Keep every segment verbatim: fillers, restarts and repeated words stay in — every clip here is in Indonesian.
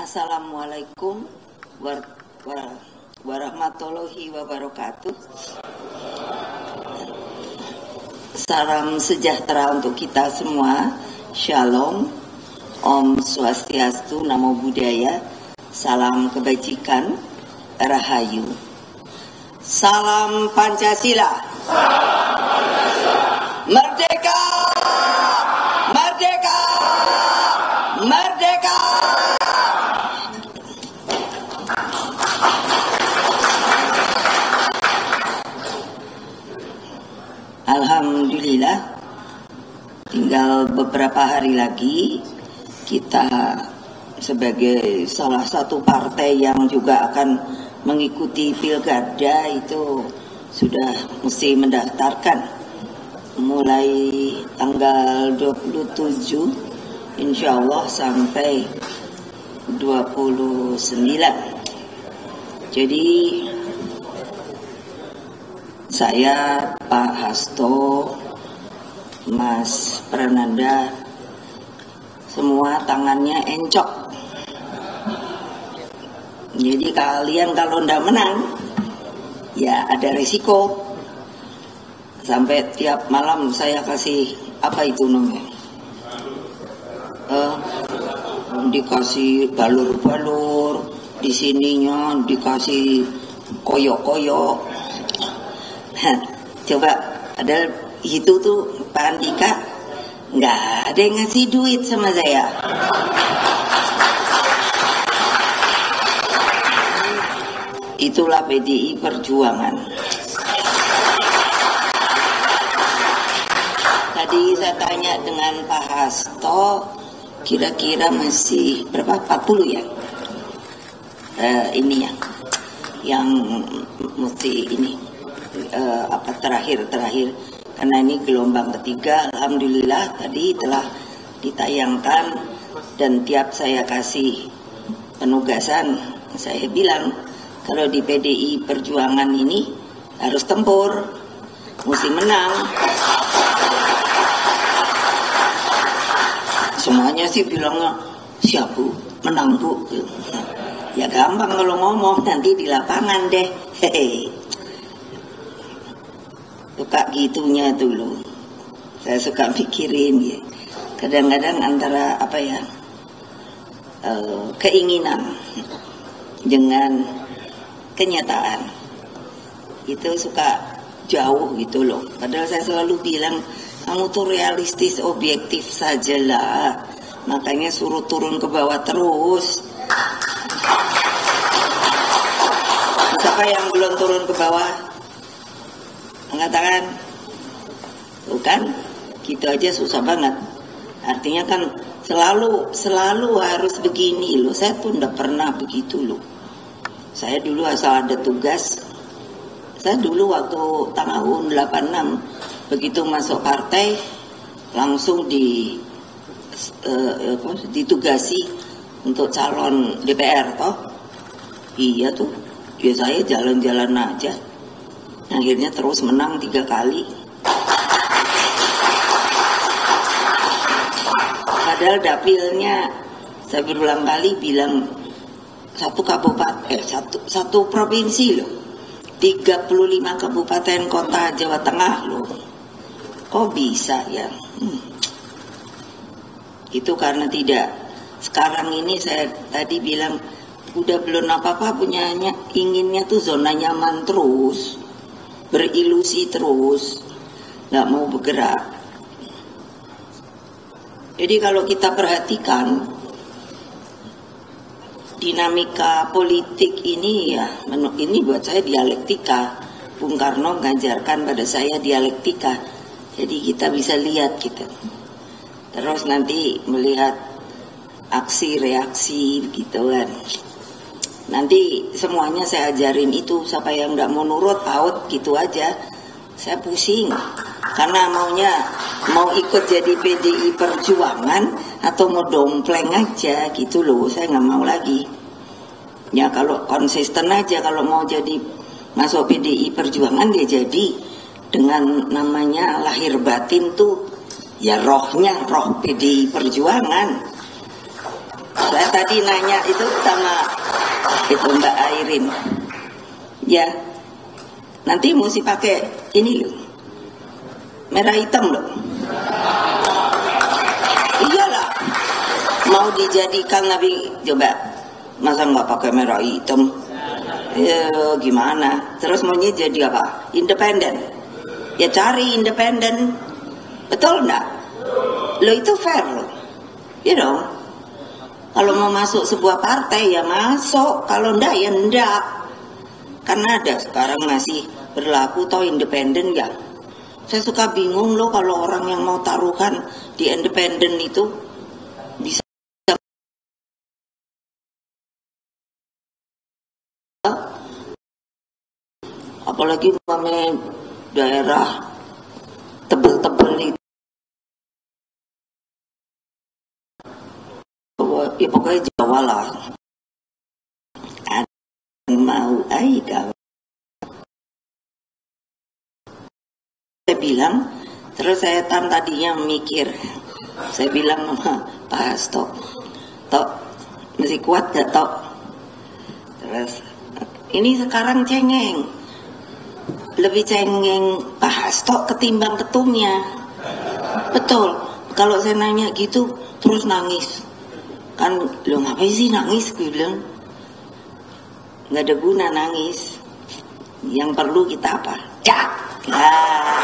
Assalamualaikum war war warahmatullahi wabarakatuh. Salam sejahtera untuk kita semua. Shalom, Om Swastiastu, Namo Buddhaya, salam kebajikan, Rahayu. Salam Pancasila. Salam Pancasila. Merdeka! Merdeka! Merdeka! Alhamdulillah, tinggal beberapa hari lagi kita sebagai salah satu partai yang juga akan mengikuti pilkada itu sudah mesti mendaftarkan mulai tanggal dua puluh tujuh insya Allah sampai dua puluh sembilan. Jadi saya, Pak Hasto, Mas Prananda, semua tangannya encok. Jadi kalian kalau ndak menang, ya ada risiko. Sampai tiap malam saya kasih apa itu namanya? Uh, dikasih balur-balur, di sininya dikasih koyok-koyok. Coba, padahal itu tuh Pak Andika nggak ada yang ngasih duit sama saya. Itulah P D I Perjuangan. Tadi saya tanya dengan Pak Hasto, kira-kira masih berapa? empat puluh ya? Uh, ini ya, yang mesti ini. Uh, apa terakhir terakhir karena ini gelombang ketiga. Alhamdulillah tadi telah ditayangkan dan tiap saya kasih penugasan saya bilang kalau di P D I Perjuangan ini harus tempur, mesti menang. Semuanya sih bilangnya siap Bu, menang Bu. Ya gampang kalau ngomong, nanti di lapangan deh. Hehe. Suka gitunya dulu, saya suka pikirin ya. Kadang-kadang antara apa ya, uh, keinginan dengan kenyataan itu suka jauh gitu loh. Padahal saya selalu bilang kamu tuh realistis, objektif sajalah. Makanya suruh turun ke bawah terus. Siapa yang belum turun ke bawah? Mengatakan, bukan, gitu aja susah banget. Artinya kan selalu selalu harus begini loh. Saya tuh nggak pernah begitu loh. Saya dulu asal ada tugas. Saya dulu waktu tahun delapan enam begitu masuk partai langsung di uh, ditugasi untuk calon D P R toh. Iya tuh, ya saya jalan-jalan aja. Akhirnya terus menang tiga kali. Padahal dapilnya saya berulang kali bilang satu kabupaten, eh satu satu provinsi loh, tiga puluh lima kabupaten kota Jawa Tengah loh. Kok bisa ya? Hmm. Itu karena tidak. Sekarang ini saya tadi bilang udah belum apa-apa punyanya, inginnya tuh zona nyaman terus. Berilusi terus, nggak mau bergerak. Jadi kalau kita perhatikan dinamika politik ini ya, ini buat saya dialektika. Bung Karno mengajarkan pada saya dialektika. Jadi kita bisa lihat gitu. Terus nanti melihat aksi reaksi gitu kan. Nanti semuanya saya ajarin itu. Siapa yang gak mau nurut, out gitu aja. Saya pusing. Karena maunya mau ikut jadi P D I Perjuangan atau mau dompleng aja gitu loh. Saya gak mau lagi. Ya kalau konsisten aja. Kalau mau jadi masuk P D I Perjuangan dia jadi. Dengan namanya lahir batin tuh ya rohnya roh P D I Perjuangan. Saya tadi nanya itu sama itu Mbak Airin. Ya, nanti mesti pakai ini loh, merah hitam loh. Iyalah, mau dijadikan Nabi, coba masa nggak pakai merah hitam? Ya, gimana? Terus maunya jadi apa? Independen? Ya cari independen, betul enggak? Lo itu fair loh, you know. Kalau mau masuk sebuah partai ya masuk, kalau enggak ya enggak. Karena ada sekarang masih berlaku toh independen ya. Saya suka bingung loh kalau orang yang mau taruhan di independen itu bisa apalagi umpamanya daerah tebel-tebel itu. Ya pokoknya Jawa lah. Ada yang mau aida. Saya bilang, terus saya tan tadinya mikir, saya bilang sama Pak Hasto, Tok, masih kuat gak Tok? Terus, ini sekarang cengeng, lebih cengeng Pak Hasto ketimbang ketumnya. Betul, kalau saya nanya gitu, terus nangis. Kan lo ngapain sih nangis, gue bilang nggak ada guna nangis, yang perlu kita apa? Cak lah.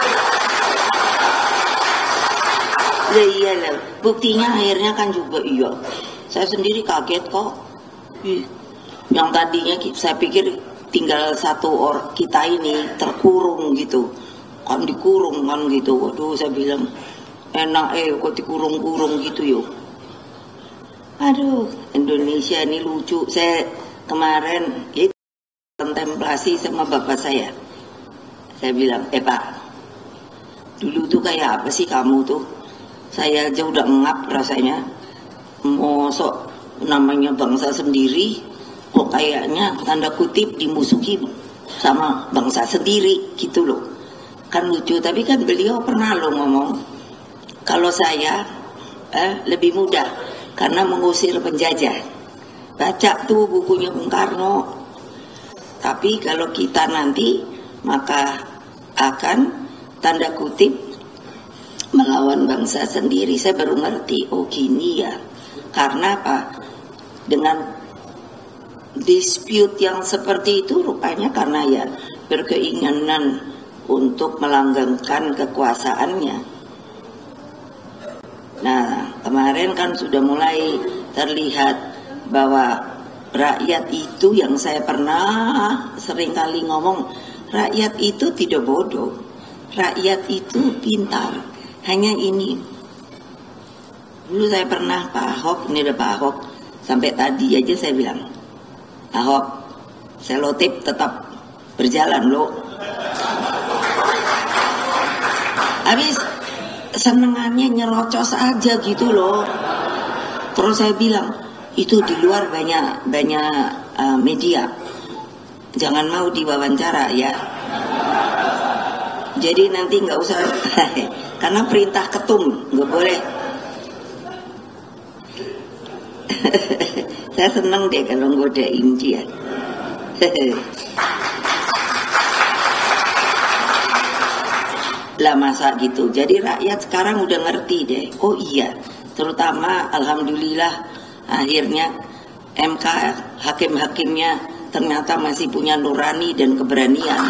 Ya iya lah, buktinya akhirnya kan juga iya, saya sendiri kaget kok. Yang tadinya saya pikir tinggal satu orang kita ini terkurung gitu, kan dikurung kan gitu. Waduh, saya bilang enak eh kok dikurung-kurung gitu yuk. Aduh, Indonesia ini lucu. Saya kemarin itu kontemplasi sama bapak saya. Saya bilang, eh Pak, dulu tuh kayak apa sih kamu tuh? Saya aja udah ngap rasanya. Mosok namanya bangsa sendiri, kok kayaknya tanda kutip dimusuhi sama bangsa sendiri gitu loh. Kan lucu, tapi kan beliau pernah loh ngomong, kalau saya eh, lebih mudah karena mengusir penjajah. Baca tuh bukunya Bung Karno. Tapi kalau kita nanti maka akan tanda kutip melawan bangsa sendiri. Saya baru ngerti, oh gini ya. Karena apa? Dengan dispute yang seperti itu rupanya karena ya berkeinginan untuk melanggengkan kekuasaannya. Nah, kemarin kan sudah mulai terlihat bahwa rakyat itu, yang saya pernah seringkali ngomong, rakyat itu tidak bodoh, rakyat itu pintar. Hanya ini, dulu saya pernah Pak Ahok, ini ada Pak Ahok, sampai tadi aja saya bilang, Ahok, selotip tetap berjalan loh. Habis senengannya nyerocos aja gitu loh. Terus saya bilang, itu di luar banyak banyak uh, media, jangan mau diwawancara ya. Jadi nanti nggak usah karena perintah ketum nggak boleh. Saya seneng deh kalau ngodain dia. Lah masa gitu. Jadi rakyat sekarang udah ngerti deh. Oh iya, terutama alhamdulillah akhirnya M K hakim-hakimnya ternyata masih punya nurani dan keberanian.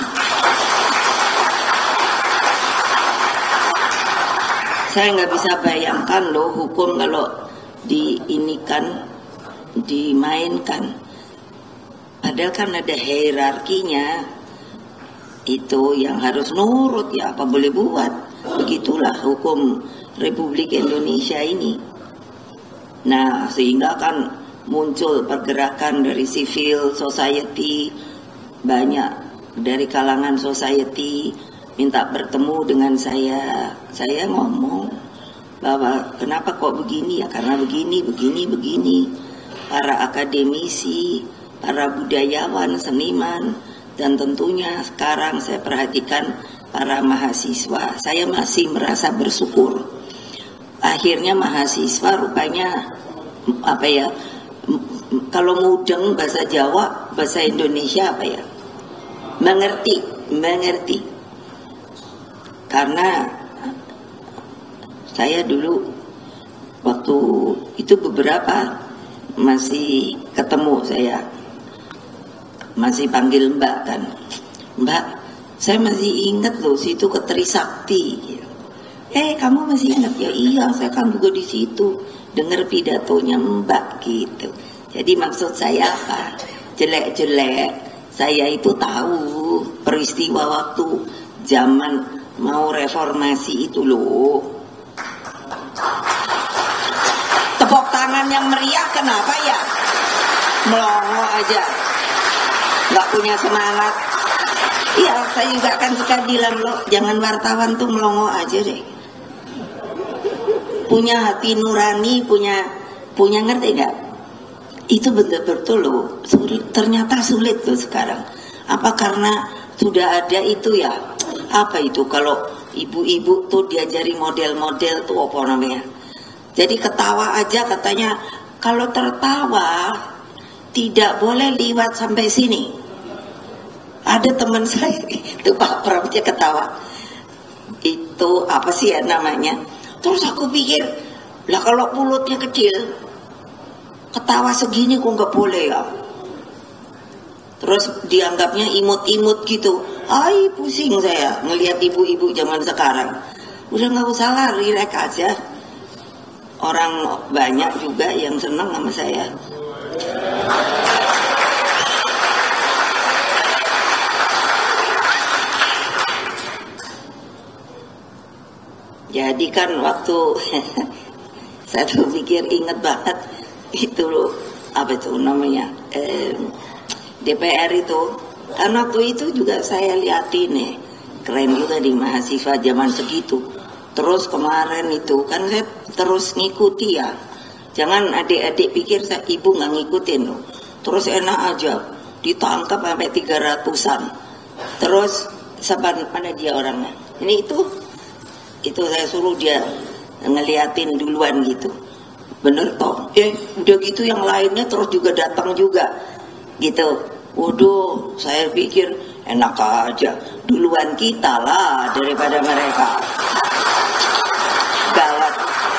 Saya nggak bisa bayangkan loh hukum kalau diinikan, dimainkan. Padahal kan ada hierarkinya. Itu yang harus nurut ya, apa boleh buat. Begitulah hukum Republik Indonesia ini. Nah, sehingga kan muncul pergerakan dari civil society, banyak dari kalangan society minta bertemu dengan saya. Saya ngomong bahwa kenapa kok begini ya, karena begini, begini, begini. Para akademisi, para budayawan, seniman, dan tentunya sekarang saya perhatikan para mahasiswa. Saya masih merasa bersyukur. Akhirnya mahasiswa rupanya apa ya, kalau mudeng bahasa Jawa, bahasa Indonesia apa ya, mengerti, mengerti. Karena saya dulu waktu itu beberapa masih ketemu, saya masih panggil Mbak kan, Mbak, saya masih ingat loh situ ke Trisakti. Eh, kamu masih ingat ya? Iya, saya kan juga di situ dengar pidatonya Mbak gitu. Jadi maksud saya apa? Jelek-jelek, saya itu tahu peristiwa waktu zaman mau reformasi itu loh. Tepuk tangan yang meriah kenapa ya? Melongo aja, nggak punya semangat. Iya, saya juga kan suka bilang loh, jangan wartawan tuh melongo aja deh. Punya hati nurani, punya punya ngerti nggak? Itu betul-betul loh, sulit, ternyata sulit tuh sekarang. Apa karena sudah ada itu ya? Apa itu kalau ibu-ibu tuh diajari model-model tuh apa namanya? Jadi ketawa aja katanya, kalau tertawa tidak boleh liwat sampai sini. Ada teman saya itu Pak Pram, dia ketawa. Itu apa sih ya namanya? Terus aku pikir, lah kalau mulutnya kecil, ketawa segini kok nggak boleh ya? Terus dianggapnya imut-imut gitu. Ay, pusing saya ngelihat ibu-ibu zaman sekarang. Udah nggak usah lah, rileks aja. Orang banyak juga yang senang sama saya. Jadi kan waktu saya tuh pikir, inget banget itu loh, apa itu namanya, eh, D P R itu. Kan waktu itu juga saya liatin nih, keren juga di mahasiswa zaman segitu. Terus kemarin itu kan saya terus ngikuti ya. Jangan adik-adik pikir saya ibu nggak ngikutin loh. Terus enak aja ditangkap sampai tiga ratusan. Terus sabar, mana dia orangnya? Ini itu itu saya suruh dia ngeliatin duluan gitu. Bener toh? Eh udah gitu yang lainnya terus juga datang juga gitu. Waduh, saya pikir enak aja duluan kita lah daripada mereka. Gawat.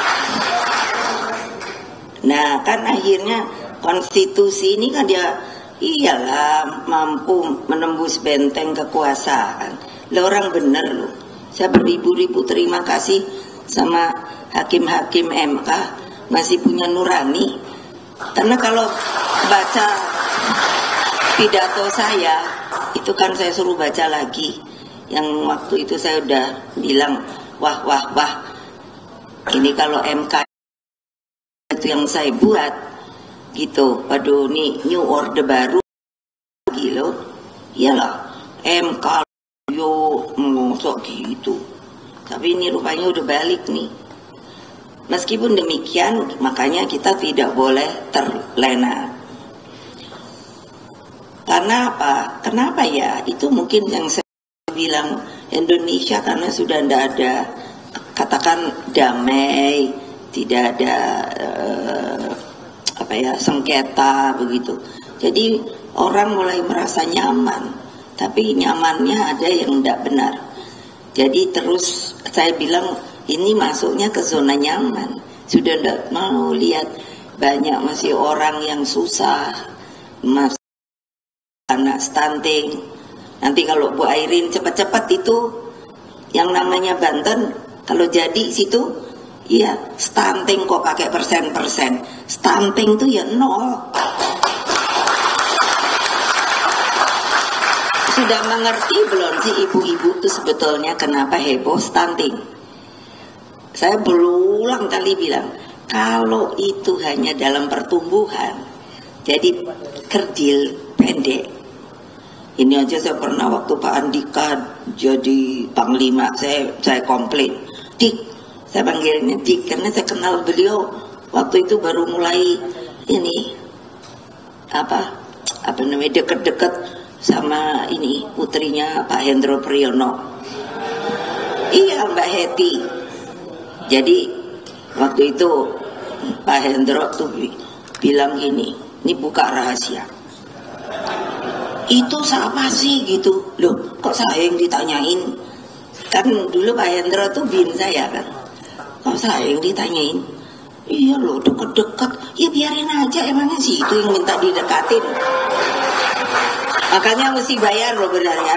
Nah kan akhirnya konstitusi ini kan dia iyalah mampu menembus benteng kekuasaan. Lah orang bener loh. Saya beribu-ribu terima kasih sama hakim-hakim M K masih punya nurani. Karena kalau baca pidato saya, itu kan saya suruh baca lagi. Yang waktu itu saya udah bilang, wah, wah, wah. Ini kalau M K itu yang saya buat, gitu. Waduh, nih new order baru, gitu. Iyalah, M K yo ngosok gitu. Tapi ini rupanya udah balik nih. Meskipun demikian, makanya kita tidak boleh terlena. Karena apa? Kenapa ya? Itu mungkin yang saya bilang Indonesia karena sudah tidak ada, katakan damai, tidak ada uh, apa ya sengketa begitu. Jadi orang mulai merasa nyaman. Tapi nyamannya ada yang tidak benar. Jadi terus saya bilang ini masuknya ke zona nyaman. Sudah tidak mau lihat banyak masih orang yang susah, masih anak stunting. Nanti kalau Bu Airin cepat-cepat itu yang namanya Banten, kalau jadi situ, iya stunting kok pakai persen-persen. Stunting tuh ya nol. Sudah mengerti belum sih ibu-ibu itu sebetulnya kenapa heboh stunting? Saya berulang kali bilang, kalau itu hanya dalam pertumbuhan, jadi kerdil pendek. Ini aja saya pernah waktu Pak Andika jadi panglima, saya saya komplain, Dik, saya panggilnya Dik karena saya kenal beliau waktu itu baru mulai ini apa apa namanya deket-deket sama ini putrinya Pak Hendro Priyono. Iya Mbak Heti. Jadi waktu itu Pak Hendro tuh bilang gini, ini buka rahasia. Itu siapa sih gitu? Loh, kok saya yang ditanyain? Kan dulu Pak Hendro tuh bin saya kan. Kok saya yang ditanyain? Iya loh, deket-deket. Ya biarin aja, emangnya sih itu yang minta didekatin. Makanya mesti bayar loh benar ya.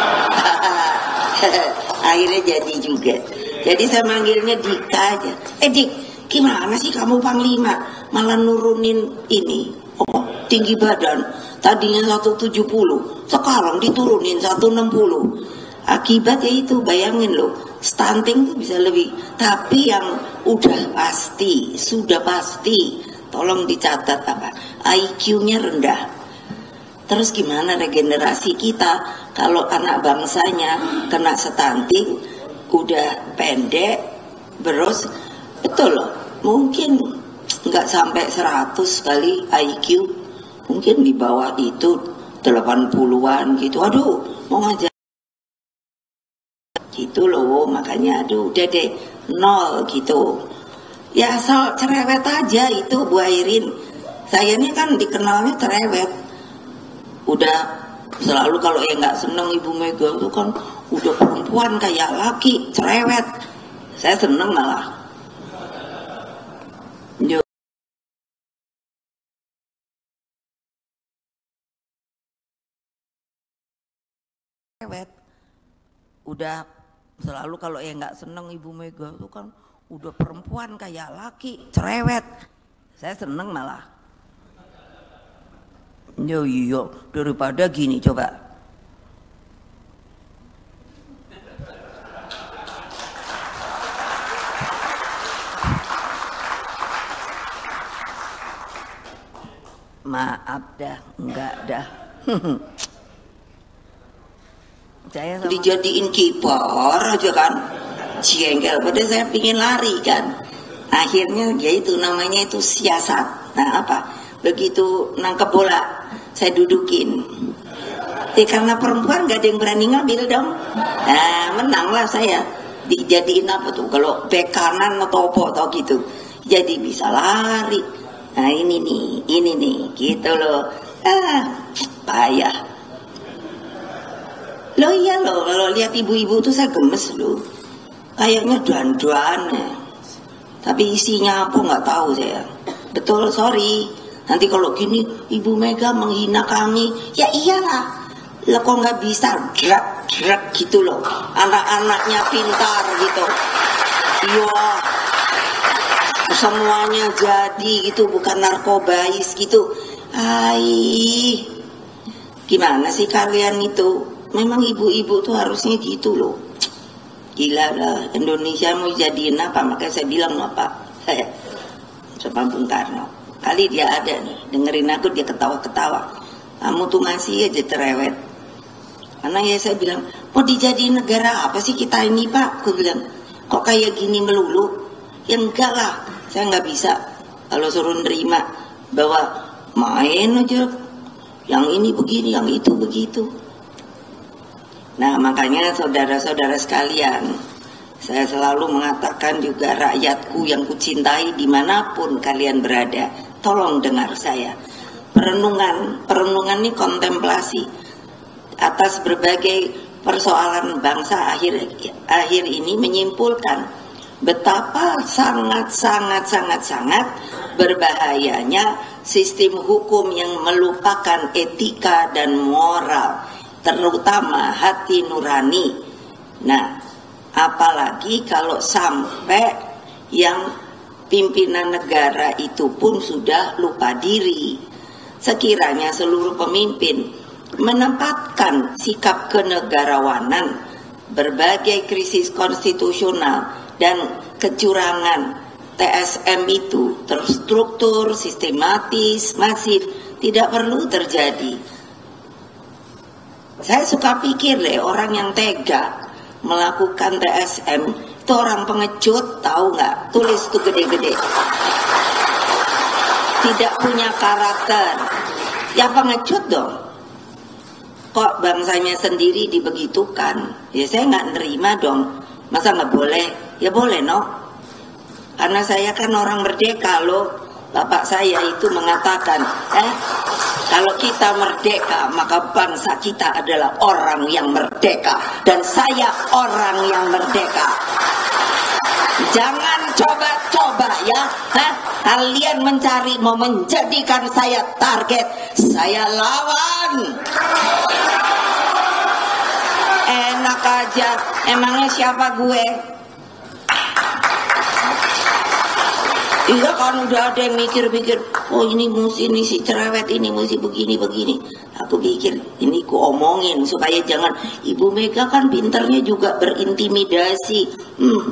Akhirnya jadi juga. Jadi saya manggilnya Dika aja. Eh Dik, gimana sih kamu Panglima malah nurunin ini, oh, tinggi badan. Tadinya seratus tujuh puluh, sekarang diturunin seratus enam puluh. Akibatnya itu, bayangin loh, stunting tuh bisa lebih. Tapi yang udah pasti, sudah pasti, tolong dicatat apa, I Q-nya rendah. Terus gimana regenerasi kita kalau anak bangsanya kena stunting, udah pendek, terus betul loh, mungkin nggak sampai seratus kali I Q, mungkin di bawah itu delapan puluhan gitu. Aduh, mau ngajar gitu loh, makanya aduh udah deh nol gitu. Ya asal cerewet aja itu Bu Airin. Saya ini kan dikenalnya cerewet. Udah selalu kalau yang nggak seneng Ibu Mega itu kan udah perempuan kayak laki, cerewet. Saya seneng malah. Yo. Cerewet. Udah selalu kalau yang nggak seneng Ibu Mega itu kan udah perempuan kayak laki, cerewet. Saya seneng malah. Yo yo, daripada gini coba. Maaf dah, enggak dah. Saya sama... dijadiin kiper aja kan, jengkel. Padahal saya pingin lari kan. Akhirnya ya itu namanya itu siasat. Nah apa? Begitu nangkep bola, saya dudukin. Ya karena perempuan gak ada yang berani ngambil dong. Nah menanglah saya. Dijadiin apa tuh? Kalau bek kanan atau apa atau gitu. Jadi bisa lari. Nah ini nih, ini nih, gitu loh. Ah, payah. Loh iya loh, kalau lihat ibu-ibu tuh saya gemes loh. Kayaknya duan-duan. Tapi isinya apa nggak tahu saya. Betul, sorry. Nanti kalau gini Ibu Mega menghina kami, ya iyalah. Lah kok nggak bisa drak-drak gitu loh. Anak-anaknya pintar gitu. Iya. Semuanya jadi gitu, bukan narkobais gitu. Hai. Gimana sih kalian itu? Memang ibu-ibu tuh harusnya gitu loh. Gila lah, Indonesia mau jadiin apa? Makanya saya bilang apa? Sama Bung Karno. Kali dia ada nih, dengerin aku dia ketawa-ketawa. Kamu tuh masih aja cerewet. Karena ya saya bilang, mau dijadiin negara apa sih kita ini Pak? Aku bilang, kok kayak gini melulu? Ya enggak lah, saya nggak bisa. Kalau suruh nerima bahwa main aja, yang ini begini, yang itu begitu. Nah makanya saudara-saudara sekalian, saya selalu mengatakan juga rakyatku yang kucintai dimanapun kalian berada, tolong dengar saya. Perenungan, perenungan ini kontemplasi atas berbagai persoalan bangsa akhir akhir ini menyimpulkan betapa sangat-sangat-sangat-sangat berbahayanya sistem hukum yang melupakan etika dan moral, terutama hati nurani. Nah, apalagi kalau sampai yang pimpinan negara itu pun sudah lupa diri. Sekiranya seluruh pemimpin menempatkan sikap kenegarawanan, berbagai krisis konstitusional dan kecurangan T S M itu terstruktur, sistematis, masif, tidak perlu terjadi. Saya suka pikir deh, orang yang tega melakukan T S M itu orang pengecut, tahu nggak? Tulis tuh gede-gede. Tidak punya karakter. Ya pengecut dong. Kok bangsanya sendiri dibegitukan? Ya saya nggak nerima dong. Masa nggak boleh? Ya boleh no. Karena saya kan orang merdeka loh. Bapak saya itu mengatakan, eh, kalau kita merdeka, maka bangsa kita adalah orang yang merdeka. Dan saya orang yang merdeka. Jangan coba-coba ya, hah? Kalian mencari mau menjadikan saya target. Saya lawan. Enak aja, emangnya siapa gue? Iya kan udah ada yang mikir-mikir, oh ini mesti ini si cerewet ini mesti begini-begini. Aku pikir ini ku omongin supaya jangan, Ibu Mega kan pinternya juga berintimidasi. Hmm.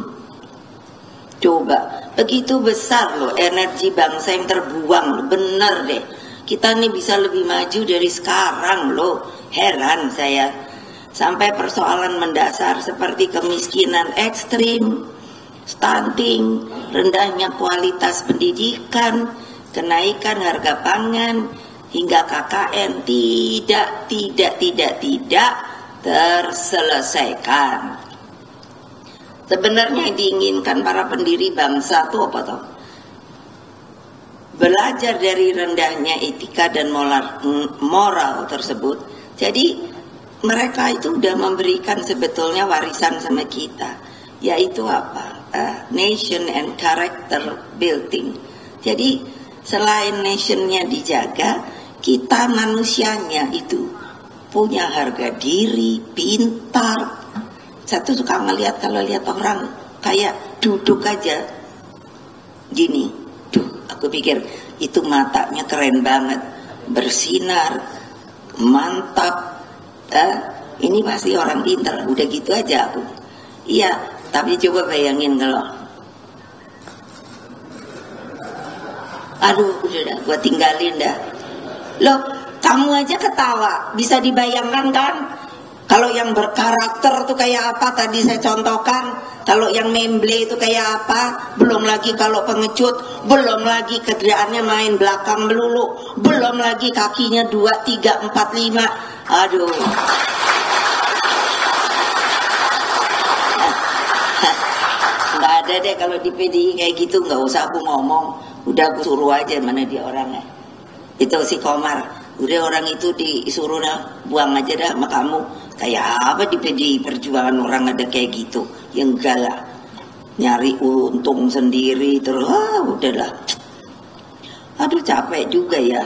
Coba, begitu besar loh energi bangsa yang terbuang, bener deh. Kita nih bisa lebih maju dari sekarang loh. Heran saya. Sampai persoalan mendasar seperti kemiskinan ekstrim, stunting, rendahnya kualitas pendidikan, kenaikan harga pangan, hingga K K N tidak, tidak, tidak, tidak terselesaikan. Sebenarnya yang diinginkan para pendiri bangsa itu apa toh? Belajar dari rendahnya etika dan moral, moral tersebut. Jadi mereka itu sudah memberikan sebetulnya warisan sama kita, yaitu apa? Uh, nation and character building. Jadi selain nationnya dijaga, kita manusianya itu punya harga diri, pintar. Satu suka ngelihat kalau lihat orang kayak duduk aja gini, duh, aku pikir itu matanya keren banget, bersinar, mantap. Uh, ini pasti orang pintar. Udah gitu aja aku. Iya. Tapi coba bayangin kalau, aduh udah dah, gue tinggalin dah. Loh, kamu aja ketawa, bisa dibayangkan kan? Kalau yang berkarakter tuh kayak apa tadi saya contohkan, kalau yang memble itu kayak apa, belum lagi kalau pengecut, belum lagi kerjaannya main belakang melulu, belum lagi kakinya dua, tiga, empat, lima, aduh. Nggak ada deh kalau di P D I kayak gitu, nggak usah aku ngomong, udah aku suruh aja mana dia orangnya. Itu si Komar, udah orang itu disuruh dah, buang aja dah sama kamu. Kayak apa di P D I Perjuangan orang ada kayak gitu? Ya enggak lah, nyari untung sendiri terus, ah udahlah. Aduh capek juga ya.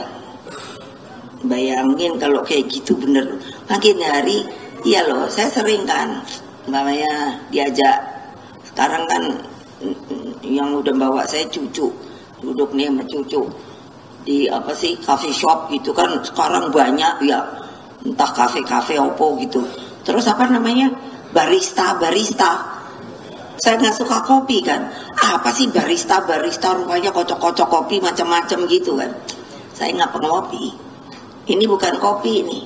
Bayangin kalau kayak gitu bener, makin hari, iya loh, saya sering kan, namanya diajak. Sekarang kan yang udah bawa saya cucu, duduk nih sama cucu di apa sih coffee shop gitu kan, sekarang banyak ya, entah kafe-kafe opo gitu. Terus apa namanya, barista barista. Saya nggak suka kopi kan, apa sih barista barista, rupanya kocok-kocok kopi macam-macam gitu kan. Saya nggak pengopi. Ini bukan kopi ini,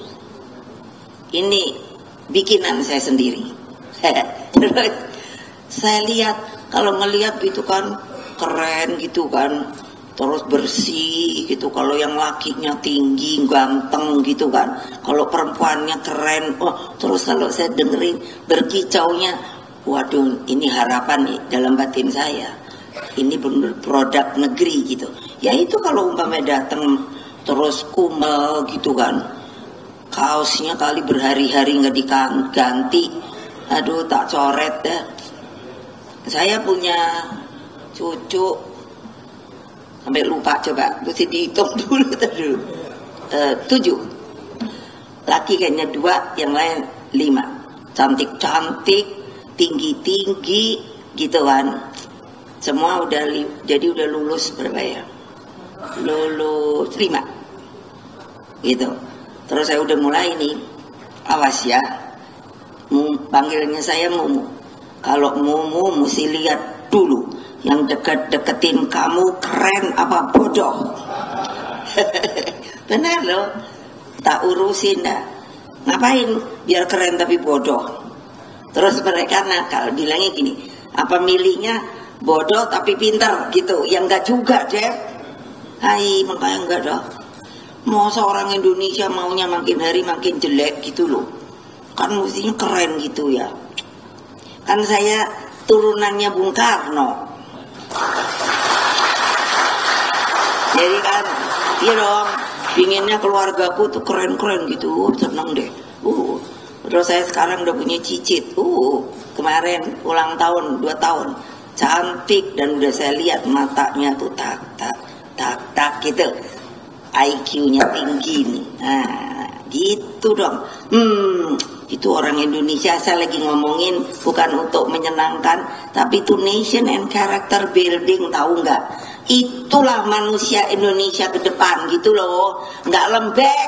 ini bikinan saya sendiri. Terus saya lihat, kalau ngelihat gitu kan keren gitu kan, terus bersih gitu. Kalau yang lakinya tinggi, ganteng gitu kan, kalau perempuannya keren. Oh, terus kalau saya dengerin berkicaunya, waduh, ini harapan nih dalam batin saya. Ini benar produk negeri gitu. Ya itu kalau umpamanya datang terus kumel gitu kan, kaosnya kali berhari-hari nggak diganti, aduh tak coret dah. Saya punya cucu sampai lupa, coba mesti dihitung dulu dulu uh, tujuh, laki kayaknya dua, yang lain lima, cantik-cantik, tinggi-tinggi gitu kan, semua udah jadi udah lulus berapa ya, lulus lima gitu. Terus saya udah mulai nih, awas ya, panggilnya saya Mumu. Kalau Mumu mesti lihat dulu yang deket-deketin kamu keren apa bodoh. Benar loh, tak urusin dah. Ngapain biar keren tapi bodoh. Terus mereka nakal, bilangnya gini, apa milihnya bodoh tapi pintar gitu. Ya enggak juga deh. Hai, makanya enggak dah. Mau seorang Indonesia maunya makin hari makin jelek gitu loh. Kan mestinya keren gitu ya. Kan saya turunannya Bung Karno. Jadi kan, iya dong, pinginnya keluargaku tuh keren-keren gitu, seneng deh. Uh, terus saya sekarang udah punya cicit. Uh, kemarin ulang tahun dua tahun, cantik dan udah saya lihat matanya tuh tak tak tak tak gitu, I Q-nya tinggi nih. Nah, gitu dong. Hmm, itu orang Indonesia, saya lagi ngomongin bukan untuk menyenangkan, tapi itu nation and character building, tahu nggak? Itulah manusia Indonesia ke depan gitu loh, nggak lembek.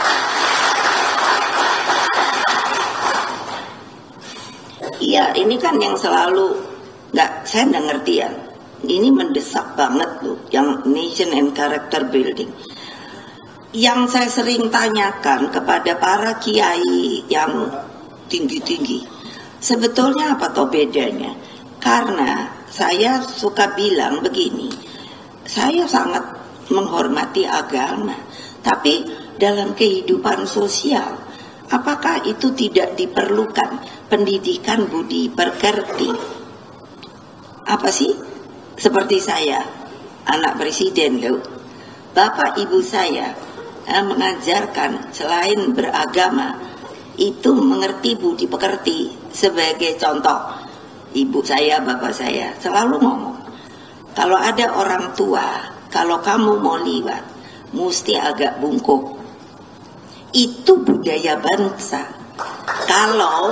Iya, ini kan yang selalu nggak, saya nggak ngerti ya. Ini mendesak banget loh, yang nation and character building. Yang saya sering tanyakan kepada para kiai yang tinggi-tinggi, sebetulnya apa toh bedanya? Karena saya suka bilang begini, saya sangat menghormati agama, tapi dalam kehidupan sosial, apakah itu tidak diperlukan pendidikan budi pekerti? Apa sih? Seperti saya, anak presiden loh, bapak ibu saya mengajarkan selain beragama itu mengerti budi pekerti. Sebagai contoh, ibu saya, bapak saya selalu ngomong, kalau ada orang tua, kalau kamu mau liwat mesti agak bungkuk. Itu budaya bangsa. Kalau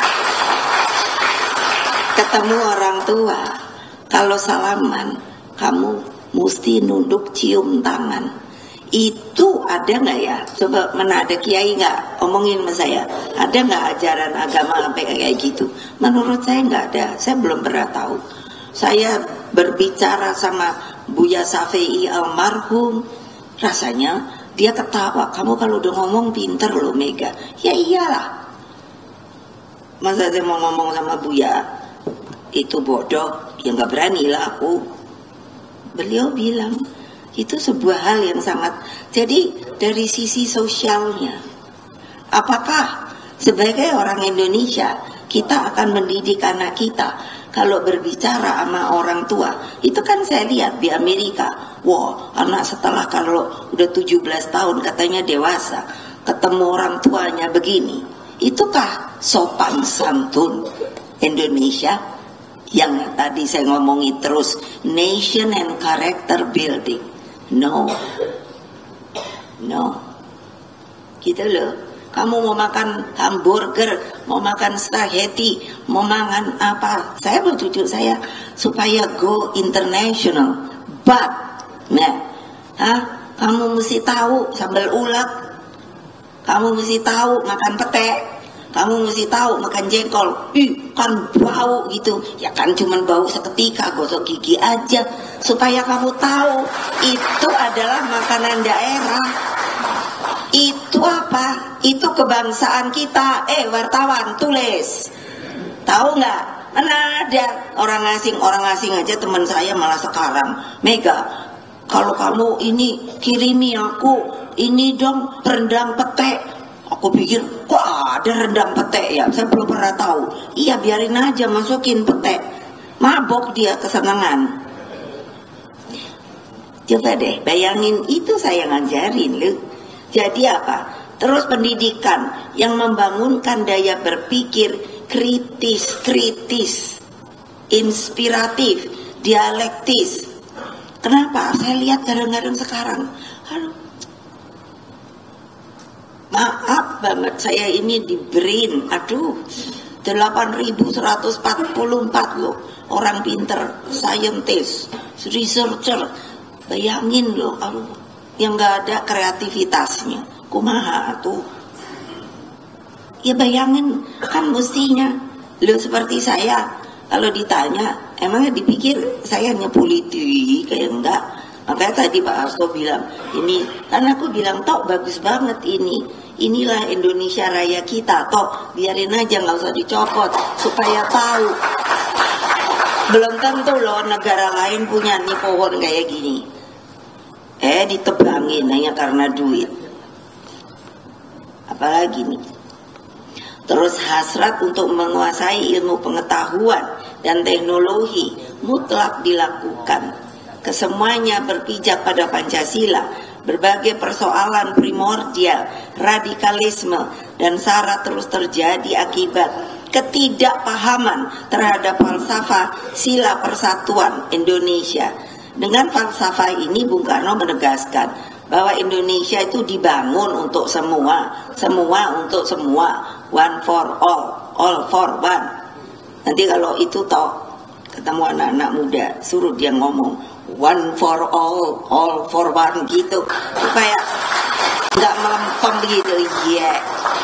ketemu orang tua, kalau salaman kamu mesti nunduk cium tangan. Itu ada nggak ya? Coba mana ada kiai nggak omongin sama saya? Ada nggak ajaran agama sampai kayak gitu? Menurut saya nggak ada. Saya belum pernah tahu. Saya berbicara sama Buya Safei almarhum, rasanya dia ketawa. Kamu kalau udah ngomong pinter loh Mega. Ya iyalah. Masa saya mau ngomong sama Buya itu bodoh? Ya nggak berani lah aku. Beliau bilang itu sebuah hal yang sangat. Jadi dari sisi sosialnya, apakah sebagai orang Indonesia kita akan mendidik anak kita kalau berbicara sama orang tua? Itu kan saya lihat di Amerika, wow, anak setelah kalau udah tujuh belas tahun katanya dewasa, ketemu orang tuanya begini. Itukah sopan santun Indonesia yang tadi saya ngomongi terus, nation and character building? No, no, gitu loh. Kamu mau makan hamburger, mau makan spaghetti, mau makan apa? Saya mau cucu saya supaya go international. But, nah, hah? Kamu mesti tahu sambal ulat, kamu mesti tahu makan pete, kamu mesti tahu makan jengkol. Ih, kan bau gitu. Ya kan cuman bau seketika, gosok gigi aja. Supaya kamu tahu itu adalah makanan daerah. Itu apa? Itu kebangsaan kita. Eh wartawan, tulis. Tahu nggak? Mana ada orang asing, orang asing aja teman saya malah sekarang, Mega, kalau kamu ini kirimi aku ini dong rendang pete. Aku pikir kok ada rendang pete ya, saya belum pernah tahu. Iya biarin aja, masukin pete. Mabok dia kesenangan. Coba deh bayangin, itu saya ngajarin loh. Jadi apa? Terus pendidikan yang membangunkan daya berpikir kritis, kritis, inspiratif, dialektis. Kenapa? Saya lihat kadang-kadang sekarang, aduh, maaf banget saya ini di brain, aduh, delapan ribu seratus empat puluh empat loh orang pinter, scientist, researcher. Bayangin loh, aduh, yang gak ada kreativitasnya, kumaha tuh. Ya bayangin, kan mestinya lo seperti saya, kalau ditanya, emangnya dipikir saya hanya politik, kayak enggak. Makanya tadi Pak Hasto bilang, ini, kan aku bilang, tok bagus banget ini, inilah Indonesia Raya kita, tok biarin aja nggak usah dicopot, supaya tahu. Belum tentu loh negara lain punya nih pohon kayak gini. Eh ditebangin hanya karena duit. Apalagi nih. Terus hasrat untuk menguasai ilmu pengetahuan dan teknologi mutlak dilakukan kesemuanya berpijak pada Pancasila. Berbagai persoalan primordial, radikalisme, dan sara terus terjadi akibat ketidakpahaman terhadap falsafah sila persatuan Indonesia. Dengan falsafah ini Bung Karno menegaskan bahwa Indonesia itu dibangun untuk semua, semua untuk semua, one for all, all for one. Nanti kalau itu toh ketemu anak-anak muda, suruh dia ngomong one for all, all for one gitu, supaya nggak melempem gitu. Iya, yeah.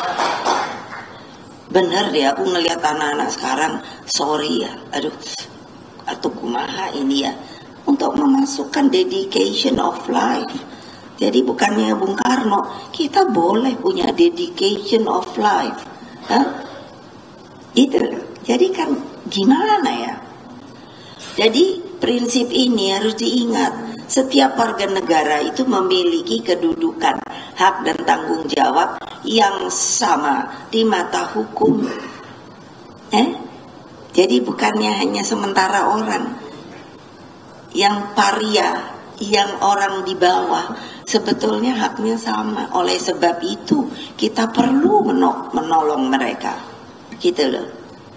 Bener deh, aku ngelihat anak-anak sekarang, sorry ya, aduh, atau kumaha ini ya, untuk memasukkan dedication of life. Jadi bukannya Bung Karno, kita boleh punya dedication of life, huh? Itu loh. Jadi kan gimana ya? Jadi prinsip ini harus diingat. Setiap warga negara itu memiliki kedudukan, hak dan tanggung jawab yang sama di mata hukum. Eh? Jadi bukannya hanya sementara orang yang paria, yang orang di bawah, sebetulnya haknya sama. Oleh sebab itu kita perlu menolong mereka, gitu loh.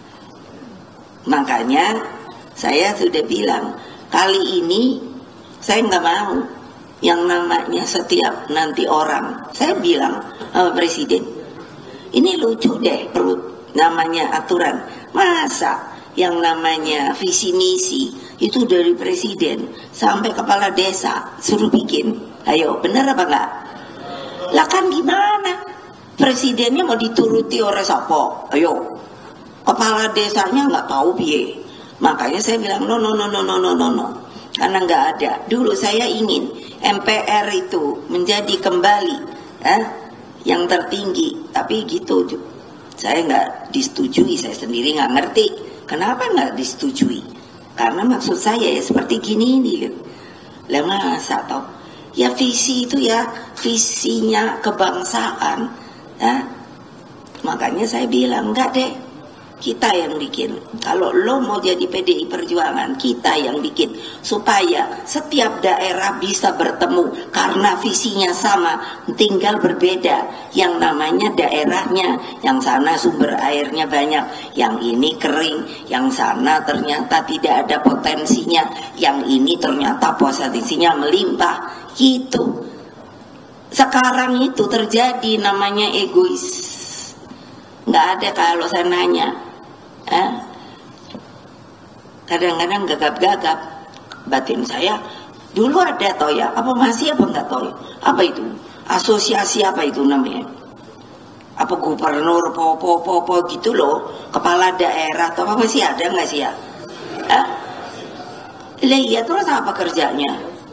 Makanya saya sudah bilang, kali ini saya nggak mau yang namanya setiap nanti orang. Saya bilang sama Presiden, ini lucu deh perlu namanya aturan. Masa yang namanya visi misi itu dari Presiden sampai kepala desa suruh bikin? Ayo, bener apa enggak? Lah kan gimana? Presidennya mau dituruti oleh siapa? Ayo, kepala desanya nggak tahu piye. Makanya saya bilang no no no no no no no no, karena nggak ada. Dulu saya ingin M P R itu menjadi kembali eh, yang tertinggi, tapi gitu saya nggak disetujui. Saya sendiri nggak ngerti kenapa nggak disetujui. Karena maksud saya ya seperti gini nih, lah masa toh ya visi itu ya visinya kebangsaan. Eh? Makanya saya bilang enggak deh, kita yang bikin. Kalau lo mau jadi P D I Perjuangan, kita yang bikin, supaya setiap daerah bisa bertemu karena visinya sama, tinggal berbeda. Yang namanya daerahnya, yang sana sumber airnya banyak, yang ini kering, yang sana ternyata tidak ada potensinya, yang ini ternyata potensinya melimpah, gitu. Sekarang itu terjadi namanya egois. Nggak ada kalau saya nanya. Eh? Kadang-kadang gagap-gagap batin saya. Dulu ada toh ya, apa masih apa enggak toh? Apa itu? Asosiasi apa itu namanya? Apa gubernur po-po-po gitu loh, kepala daerah atau apa masih ada nggak sih ya? Eh? Lah iya, terus apa kerjanya?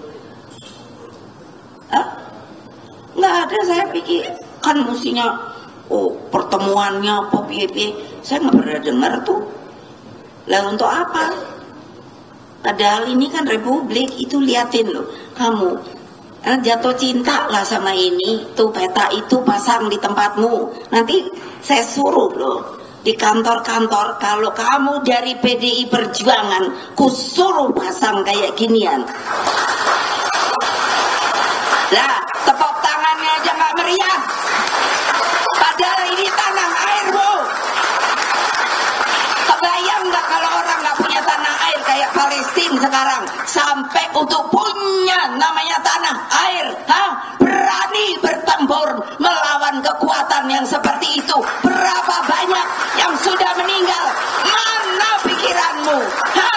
Eh? Nggak ada. Saya pikir kan mestinya oh pertemuannya apa piye-piye. Saya nggak pernah dengar tuh. Lah untuk apa? Padahal ini kan republik. Itu liatin loh kamu, eh, jatuh cinta lah sama ini. Tuh peta itu pasang di tempatmu. Nanti saya suruh loh di kantor-kantor, kalau kamu dari P D I Perjuangan, kusuruh pasang kayak ginian. Lah tepuk tangannya aja nggak meriah. Padahal ini tanah air, Bu. Kebayang nggak kalau orang nggak punya tanah air kayak Palestina sekarang, sampai untuk punya namanya tanah air, ha? Berani bertempur melawan kekuatan yang seperti itu. Berapa banyak yang sudah meninggal? Mana pikiranmu? Ha?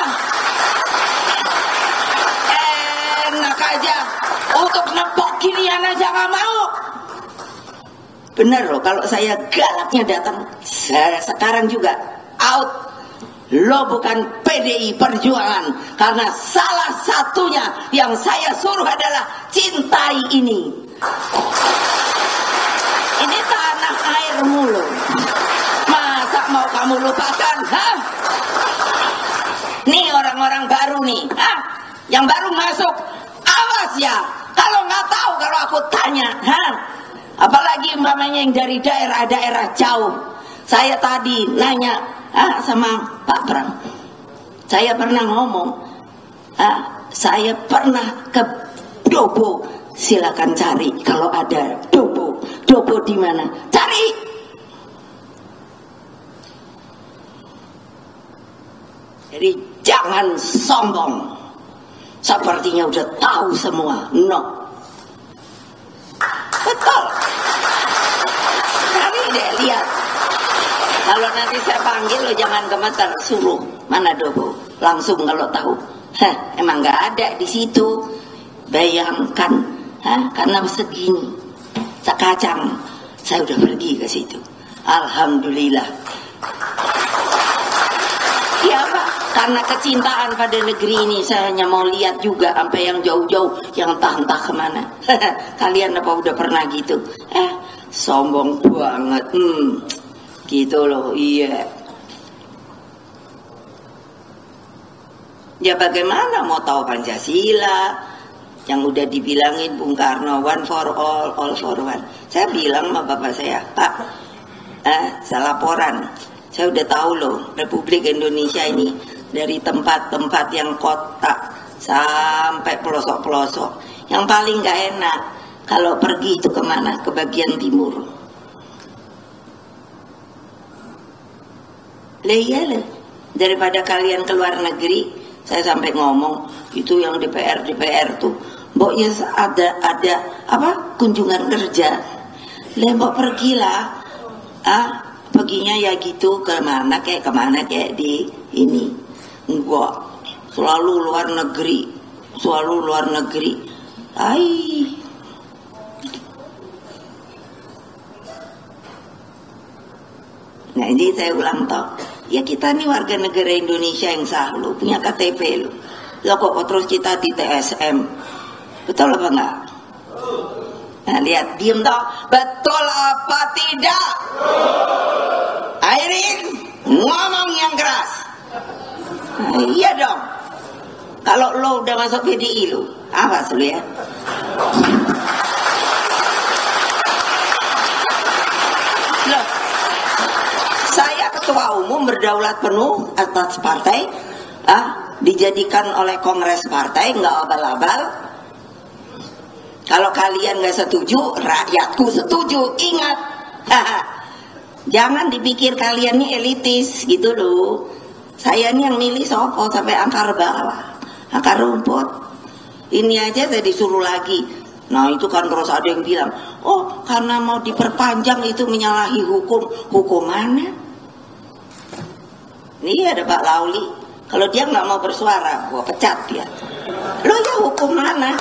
Enak aja untuk nempok ginian aja nggak mau. Bener loh, kalau saya galaknya datang, saya sekarang juga out. Lo bukan P D I Perjuangan, karena salah satunya yang saya suruh adalah cintai ini. Ini tanah airmu lo. Masa mau kamu lupakan? Hah? Nih orang-orang baru nih, hah? Yang baru masuk, awas ya. Kalau nggak tahu, kalau aku tanya, hah? Apalagi umpamanya yang dari daerah-daerah jauh. Saya tadi nanya ah, sama Pak Pram. Saya pernah ngomong, ah, Saya pernah ke Dobo, silakan cari kalau ada Dobo. Dobo di mana? Cari. Jadi jangan sombong. Sepertinya udah tahu semua. No. Betul. Cari deh, lihat. Kalau nanti saya panggil lo jangan gemeter, suruh mana Dobo. Langsung kalau tahu. Hah, emang nggak ada di situ. Bayangkan, hah, karena segini, sekacang, saya udah pergi ke situ. Alhamdulillah. Ya Pak, karena kecintaan pada negeri ini, saya hanya mau lihat juga sampai yang jauh-jauh, yang entah-entah kemana. Kalian apa udah pernah gitu? Eh, sombong banget, hmm, gitu loh, iya. Ya bagaimana mau tahu Pancasila yang udah dibilangin Bung Karno, one for all, all for one. Saya bilang sama bapak saya, Pak, eh, saya laporan, saya udah tahu loh Republik Indonesia ini dari tempat-tempat yang kota sampai pelosok-pelosok, yang paling gak enak kalau pergi itu kemana? Ke bagian timur. Lah iya lah, daripada kalian keluar negeri. Saya sampai ngomong itu yang D P R D P R tuh, mboknya ada ada apa kunjungan kerja, lembok pergilah, ah perginya ya gitu kemana kayak kemana kayak di ini, enggak selalu luar negeri, selalu luar negeri, ay. Nah ini saya ulang tahun. Ya kita nih warga negara Indonesia yang sah, lo punya K T P lo. Lo kok terus kita di T S M. Betul apa enggak? Nah lihat, diem toh. Betul apa tidak? Airin, ngomong yang keras. Nah, iya dong. Kalau lo udah masuk P D I lo, apa lo ya? Loh, saya ketua umum berdaulat penuh atas partai, ah, dijadikan oleh kongres partai, nggak abal-abal. Kalau kalian nggak setuju, rakyatku setuju. Ingat, jangan dipikir kalian ini elitis gitu loh. Saya ini yang milih sopo sampai akar bawah, akar rumput. Ini aja saya disuruh lagi. Nah itu kan terus ada yang bilang, oh karena mau diperpanjang itu menyalahi hukum. Hukum mana? Ini ada Pak Lauli, kalau dia nggak mau bersuara, gua pecat dia. Lo ya hukum mana?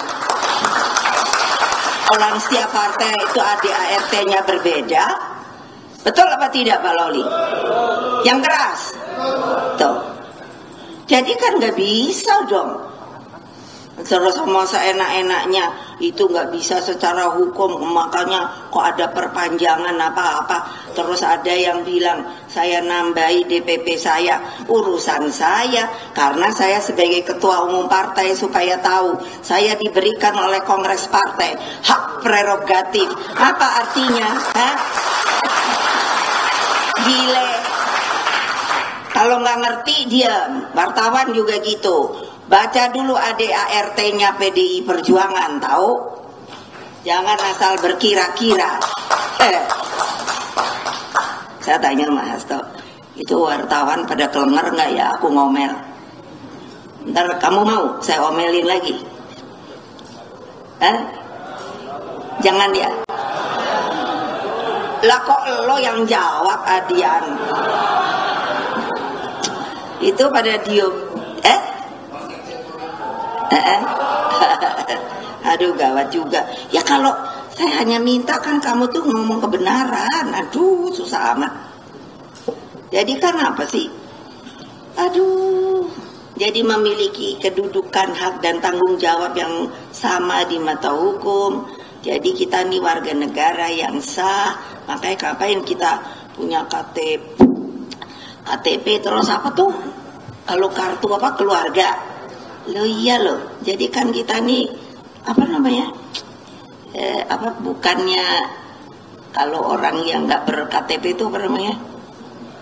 Orang setiap partai itu A D A R T-nya berbeda, betul apa tidak Pak Lauli? Yang keras, tuh. Jadi kan nggak bisa dong. Terus sama seenak-enaknya itu nggak bisa secara hukum, makanya kok ada perpanjangan apa-apa. Terus ada yang bilang saya nambahi D P P saya, urusan saya, karena saya sebagai ketua umum partai supaya tahu saya diberikan oleh kongres partai hak prerogatif. Apa artinya? Hah? Gile. Kalau nggak ngerti diam. Wartawan juga gitu. Baca dulu A D A R T-nya P D I Perjuangan, tahu? Jangan asal berkira-kira. Eh. Saya tanya Mas Hasto, itu wartawan pada kelenger nggak ya aku ngomel? Ntar kamu mau saya omelin lagi? Eh? Jangan ya. Lah kok lo yang jawab Adian? Itu pada diem. Eh? Eh? Aduh gawat juga. Ya kalau saya hanya minta kan kamu tuh ngomong kebenaran. Aduh susah amat. Jadi kan apa sih? Aduh. Jadi memiliki kedudukan hak dan tanggung jawab yang sama di mata hukum. Jadi kita nih warga negara yang sah. Makanya ngapain kita punya K T P, K T P terus apa tuh? Kalau kartu apa keluarga? Lo iya loh. Jadi kan kita nih apa namanya? Eh, apa bukannya kalau orang yang nggak ber K T P itu apa namanya?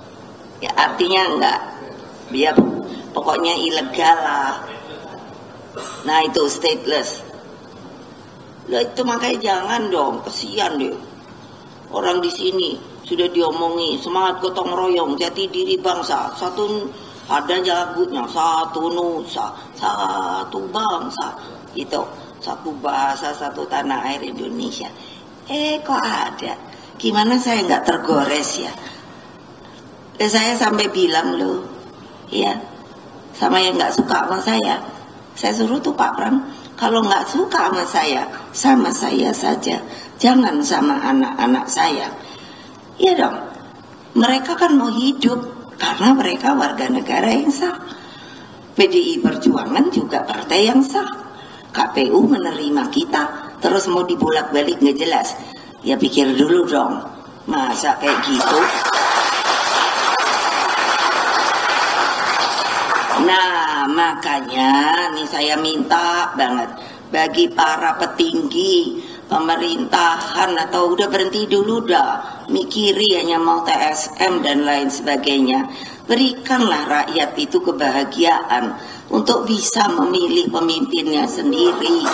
Ya artinya nggak, dia pokoknya ilegal lah. Nah itu stateless. Lah itu makanya jangan dong, kesian deh. Orang di sini sudah diomongi semangat gotong royong, jati diri bangsa, satu ada lagunya, satu nusa, satu bangsa, itu satu bahasa, satu tanah air Indonesia. Eh kok ada? Gimana saya nggak tergores ya? Dan saya sampai bilang loh, ya, sama yang nggak suka sama saya, saya suruh tuh Pak Pram, kalau nggak suka sama saya, sama saya saja, jangan sama anak-anak saya. Iya dong, mereka kan mau hidup karena mereka warga negara yang sah. P D I Perjuangan juga partai yang sah. K P U menerima kita, terus mau dibolak-balik nggak jelas. Ya pikir dulu dong, masa kayak gitu. Nah makanya nih saya minta banget bagi para petinggi pemerintahan, atau udah berhenti dulu dah mikiri hanya mau T S M dan lain sebagainya. Berikanlah rakyat itu kebahagiaan untuk bisa memilih pemimpinnya sendiri.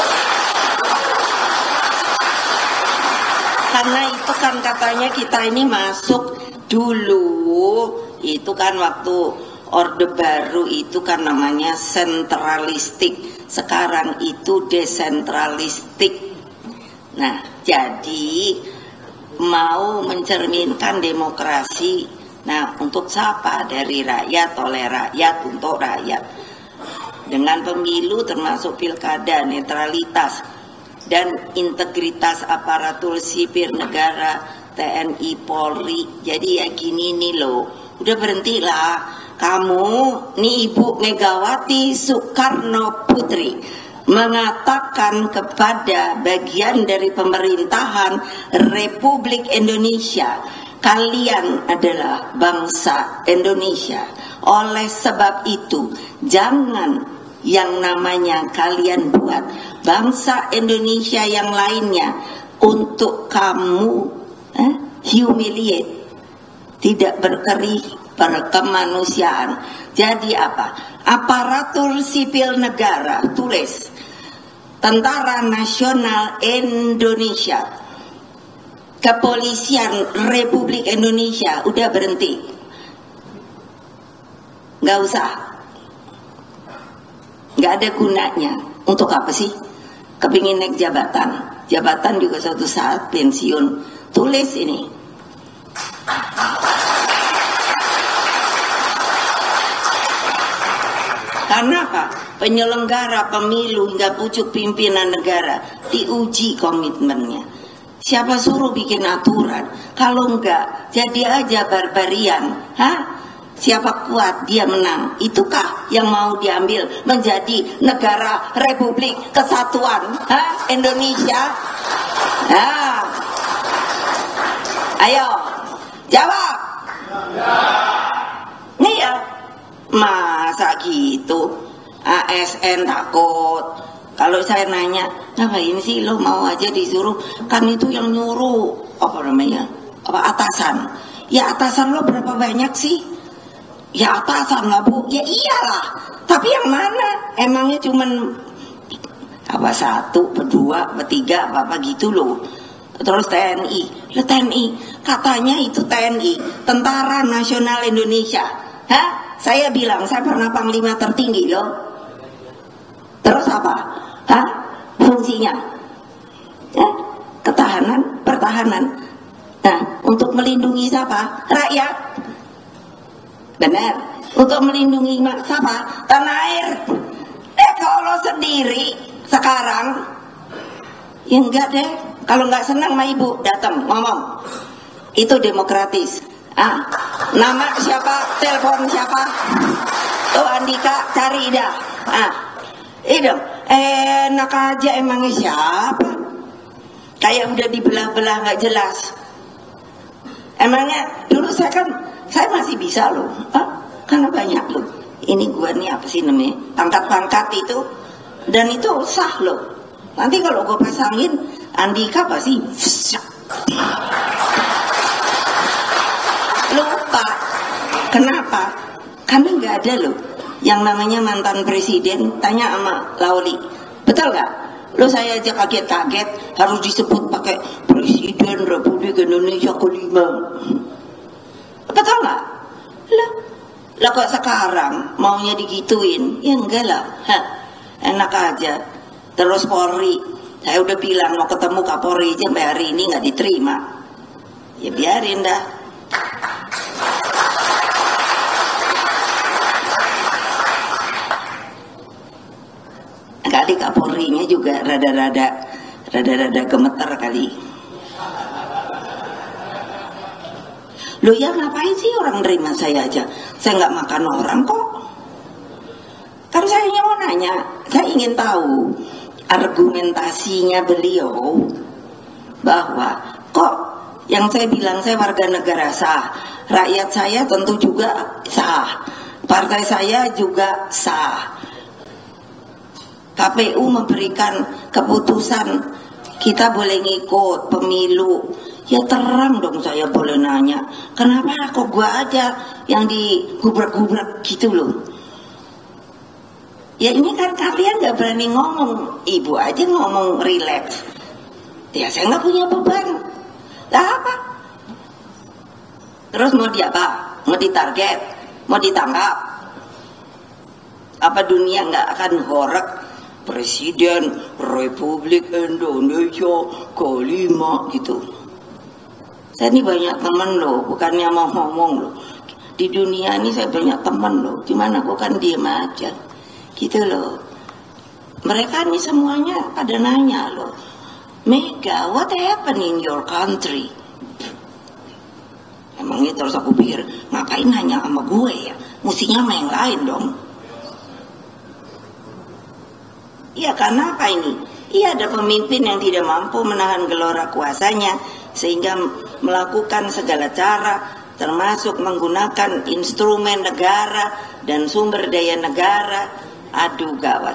Karena itu kan katanya kita ini masuk dulu, itu kan waktu Orde Baru itu kan namanya sentralistik, sekarang itu desentralistik. Nah, jadi mau mencerminkan demokrasi. Nah, untuk siapa? Dari rakyat, oleh rakyat, untuk rakyat. Dengan pemilu termasuk pilkada, netralitas dan integritas aparatur sipil negara, T N I, Polri. Jadi ya gini nih loh, udah berhentilah. Kamu, nih Ibu Megawati Soekarno Putri, mengatakan kepada bagian dari pemerintahan Republik Indonesia, kalian adalah bangsa Indonesia. Oleh sebab itu, jangan yang namanya kalian buat bangsa Indonesia yang lainnya untuk kamu eh, humiliate, tidak berkerih berkemanusiaan. Jadi apa? Aparatur sipil negara, tulis Tentara Nasional Indonesia, Kepolisian Republik Indonesia, udah berhenti, nggak usah, nggak ada gunanya. Untuk apa sih? Kepingin naik jabatan, jabatan juga suatu saat pensiun. Tulis ini. Karena apa? Penyelenggara pemilu hingga pucuk pimpinan negara diuji komitmennya. Siapa suruh bikin aturan? Kalau enggak, jadi aja barbarian. Hah? Siapa kuat dia menang. Itukah yang mau diambil menjadi negara Republik Kesatuan Hah? Indonesia? Nah, ayo jawab. Nih ya, masa gitu? A S N takut. Kalau saya nanya, ngapain sih lo mau aja disuruh? Kan itu yang nyuruh apa namanya? Apa atasan? Ya atasan lo berapa banyak sih? Ya atasan lah Bu. Ya iyalah. Tapi yang mana? Emangnya cuman apa satu, berdua, bertiga, apa apa gitu loh. Terus T N I. Lo T N I katanya itu T N I, Tentara Nasional Indonesia. Hah? Saya bilang saya pernah panglima tertinggi loh. Terus apa? Hah? Fungsinya? Ya, ketahanan, pertahanan. Nah, untuk melindungi siapa? Rakyat. Benar. Untuk melindungi siapa? Tanah air. Eh kalau sendiri sekarang, ya enggak deh. Kalau nggak senang sama ibu, datang ngomong. Itu demokratis. Ah, nama siapa? Telepon siapa? Tuh Andika, cari dah. Ah. Itu enak aja emangnya siapa? Kayak udah dibelah-belah nggak jelas. Emangnya dulu saya kan saya masih bisa loh, ah, karena banyak loh. Ini gua nih apa sih namanya? Pangkat-pangkat itu, dan itu sah loh. Nanti kalau gua pasangin Andika pasti lupa. Kenapa? Karena nggak ada loh yang namanya mantan presiden, tanya sama Lauli, betul gak? Lo saya aja kaget-kaget harus disebut pakai Presiden Republik Indonesia kelima. Betul gak? Lah, lah kok sekarang maunya digituin? Ya enggak lah, hah, enak aja. Terus Polri, saya udah bilang mau ketemu Kapolri aja sampai hari ini nggak diterima. Ya biarin dah. Kali Kapolrinya juga rada-rada rada-rada gemeter kali. Loh ya ngapain sih orang nerima saya aja? Saya nggak makan orang kok. Kan saya mau nanya, saya ingin tahu argumentasinya beliau bahwa kok yang saya bilang saya warga negara sah, rakyat saya tentu juga sah, partai saya juga sah. K P U memberikan keputusan kita boleh ngikut pemilu, ya terang dong saya boleh nanya, kenapa kok gua aja yang digubrak-gubrak gitu loh. Ya ini kan kalian gak berani ngomong, ibu aja ngomong relax. Ya saya gak punya beban. Lah apa? Terus mau di apa? Mau ditarget? Mau ditangkap? Apa dunia gak akan horek Presiden Republik Indonesia kelima gitu? Saya ini banyak teman loh, bukannya mau ngomong loh. Di dunia ini saya banyak teman loh. Dimana aku kan diem aja gitu loh. Mereka nih semuanya pada nanya loh, Mega, what happened in your country? Emangnya terus aku pikir, ngapain nanya sama gue ya? Mestinya sama yang lain dong. Iya, karena apa ini? Iya, ada pemimpin yang tidak mampu menahan gelora kuasanya sehingga melakukan segala cara termasuk menggunakan instrumen negara dan sumber daya negara. Aduh gawat.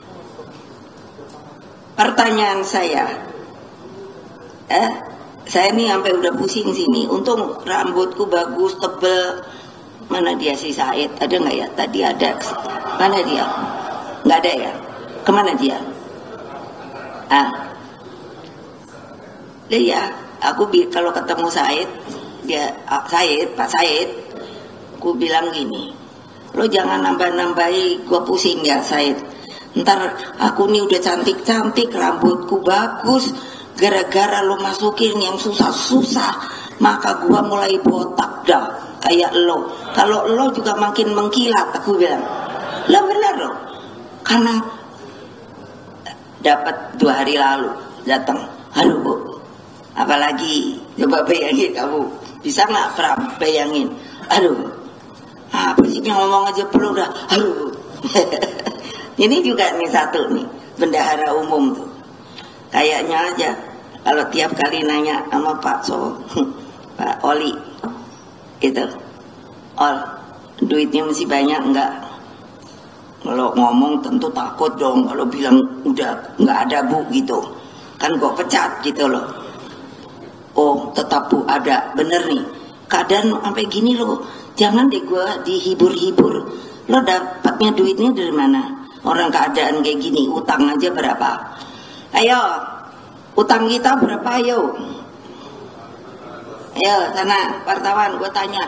Pertanyaan saya, eh, saya ini sampai udah pusing sini. Untung rambutku bagus, tebel. Mana dia si Said? Ada nggak ya? Tadi ada. Mana dia? Nggak ada ya? Kemana dia? Ah, ya. Aku kalau ketemu Said, dia ah, Said, Pak Said, aku bilang gini. Lo jangan nambah-nambahi, gue pusing ya Said. Ntar aku nih udah cantik-cantik, rambutku bagus, gara-gara lo masukin yang susah-susah, maka gue mulai botak dah kayak lo. Kalau lo juga makin mengkilat, aku bilang. Lah benar lo. Karena dapat dua hari lalu datang, aduh bu, apalagi coba bayangin kamu, bisa nggak pernah bayangin, aduh. Apa sih yang ngomong aja perlu dah. Aduh. Ini juga nih satu nih, bendahara umum tuh. Kayaknya aja kalau tiap kali nanya sama Pak So, Pak Oli, gitu. Ol, duitnya masih banyak enggak? Kalau ngomong tentu takut dong kalau bilang udah nggak ada bu gitu. Kan kok pecat gitu loh. Oh, tetap bu ada, bener nih. Keadaan sampai gini loh. Jangan deh gue dihibur-hibur. Lo dapatnya duitnya dari mana? Orang keadaan kayak gini, utang aja berapa? Ayo, utang kita berapa ayo? Ayo, sana wartawan, gue tanya.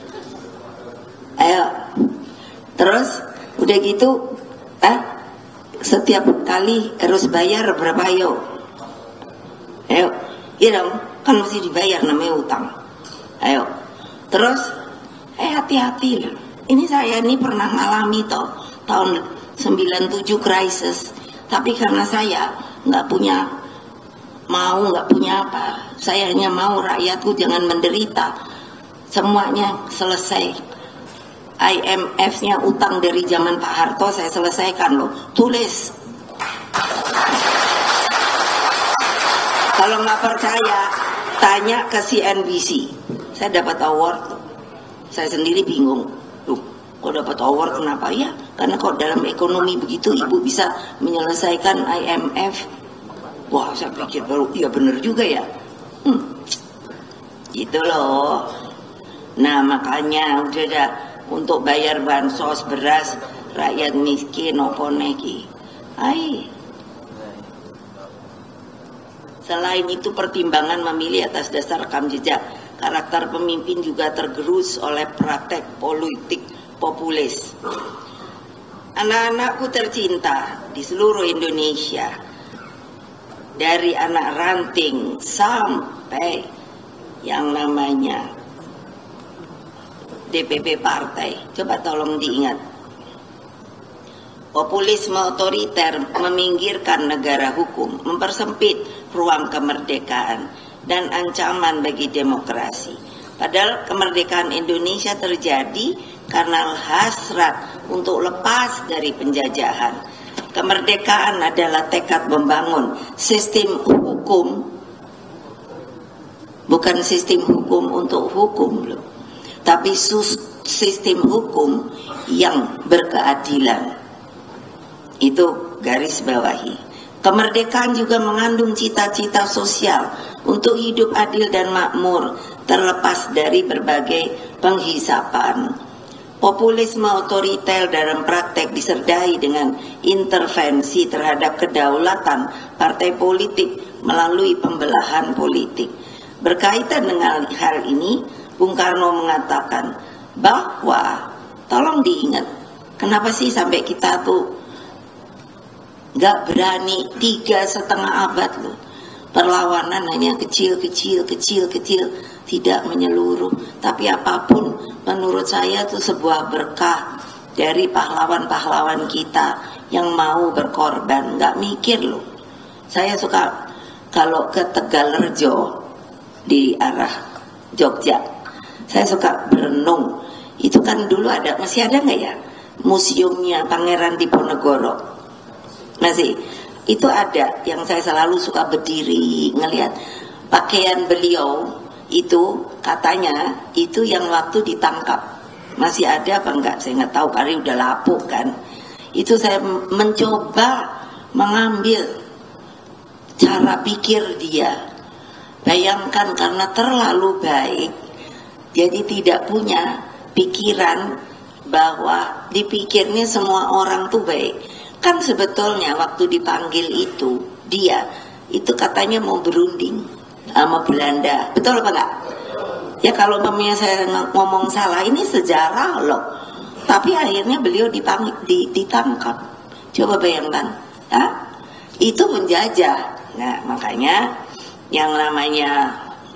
Ayo. Terus, udah gitu, eh, setiap kali harus bayar berapa ayo? Ayo, iya dong, kan mesti dibayar namanya utang. Ayo, terus, eh hati-hati loh. Ini saya ini pernah ngalami toh tahun sembilan tujuh krisis. Tapi karena saya nggak punya mau nggak punya apa, saya hanya mau rakyatku jangan menderita. Semuanya selesai. I M F-nya utang dari zaman Pak Harto saya selesaikan loh. Tulis. Kalau nggak percaya, tanya ke C N B C. Saya dapat award loh. Saya sendiri bingung, loh, kok dapat award kenapa ya? Karena kok dalam ekonomi begitu ibu bisa menyelesaikan I M F. Wah, saya pikir baru, iya bener juga ya. Hmm, gitu loh. Nah makanya udah dah untuk bayar bansos beras rakyat miskin opo neki. Ai. Selain itu, pertimbangan memilih atas dasar rekam jejak karakter pemimpin juga tergerus oleh praktek politik populis. Anak-anakku tercinta di seluruh Indonesia, dari anak ranting sampai yang namanya D P P partai, coba tolong diingat. Populisme otoriter meminggirkan negara hukum, mempersempit ruang kemerdekaan dan ancaman bagi demokrasi. Padahal kemerdekaan Indonesia terjadi karena hasrat untuk lepas dari penjajahan. Kemerdekaan adalah tekad membangun sistem hukum, bukan sistem hukum untuk hukum loh, tapi sistem hukum yang berkeadilan. Itu garis bawahi. Kemerdekaan juga mengandung cita-cita sosial untuk hidup adil dan makmur, terlepas dari berbagai penghisapan. Populisme otoriter dalam praktek disertai dengan intervensi terhadap kedaulatan partai politik melalui pembelahan politik. Berkaitan dengan hal ini, Bung Karno mengatakan bahwa, tolong diingat, kenapa sih sampai kita tuh gak berani tiga setengah abad loh. Perlawanan hanya kecil, kecil, kecil, kecil, tidak menyeluruh. Tapi apapun menurut saya itu sebuah berkah dari pahlawan-pahlawan kita yang mau berkorban, gak mikir loh. Saya suka kalau ke Tegalrejo di arah Jogja, saya suka berenung. Itu kan dulu ada, masih ada nggak ya museumnya Pangeran Diponegoro? Masih, itu ada yang saya selalu suka berdiri ngelihat pakaian beliau itu, katanya itu yang waktu ditangkap. Masih ada apa enggak saya nggak tahu, kali udah lapuk kan. Itu saya mencoba mengambil cara pikir dia. Bayangkan, karena terlalu baik jadi tidak punya pikiran bahwa dipikirnya semua orang tuh baik. Kan sebetulnya waktu dipanggil itu, dia itu katanya mau berunding sama Belanda. Betul apa enggak? Ya kalau mamanya saya ngomong salah, ini sejarah loh. Tapi akhirnya beliau dipanggil, ditangkap. Coba bayangkan, ha? Itu penjajah. Nah makanya yang namanya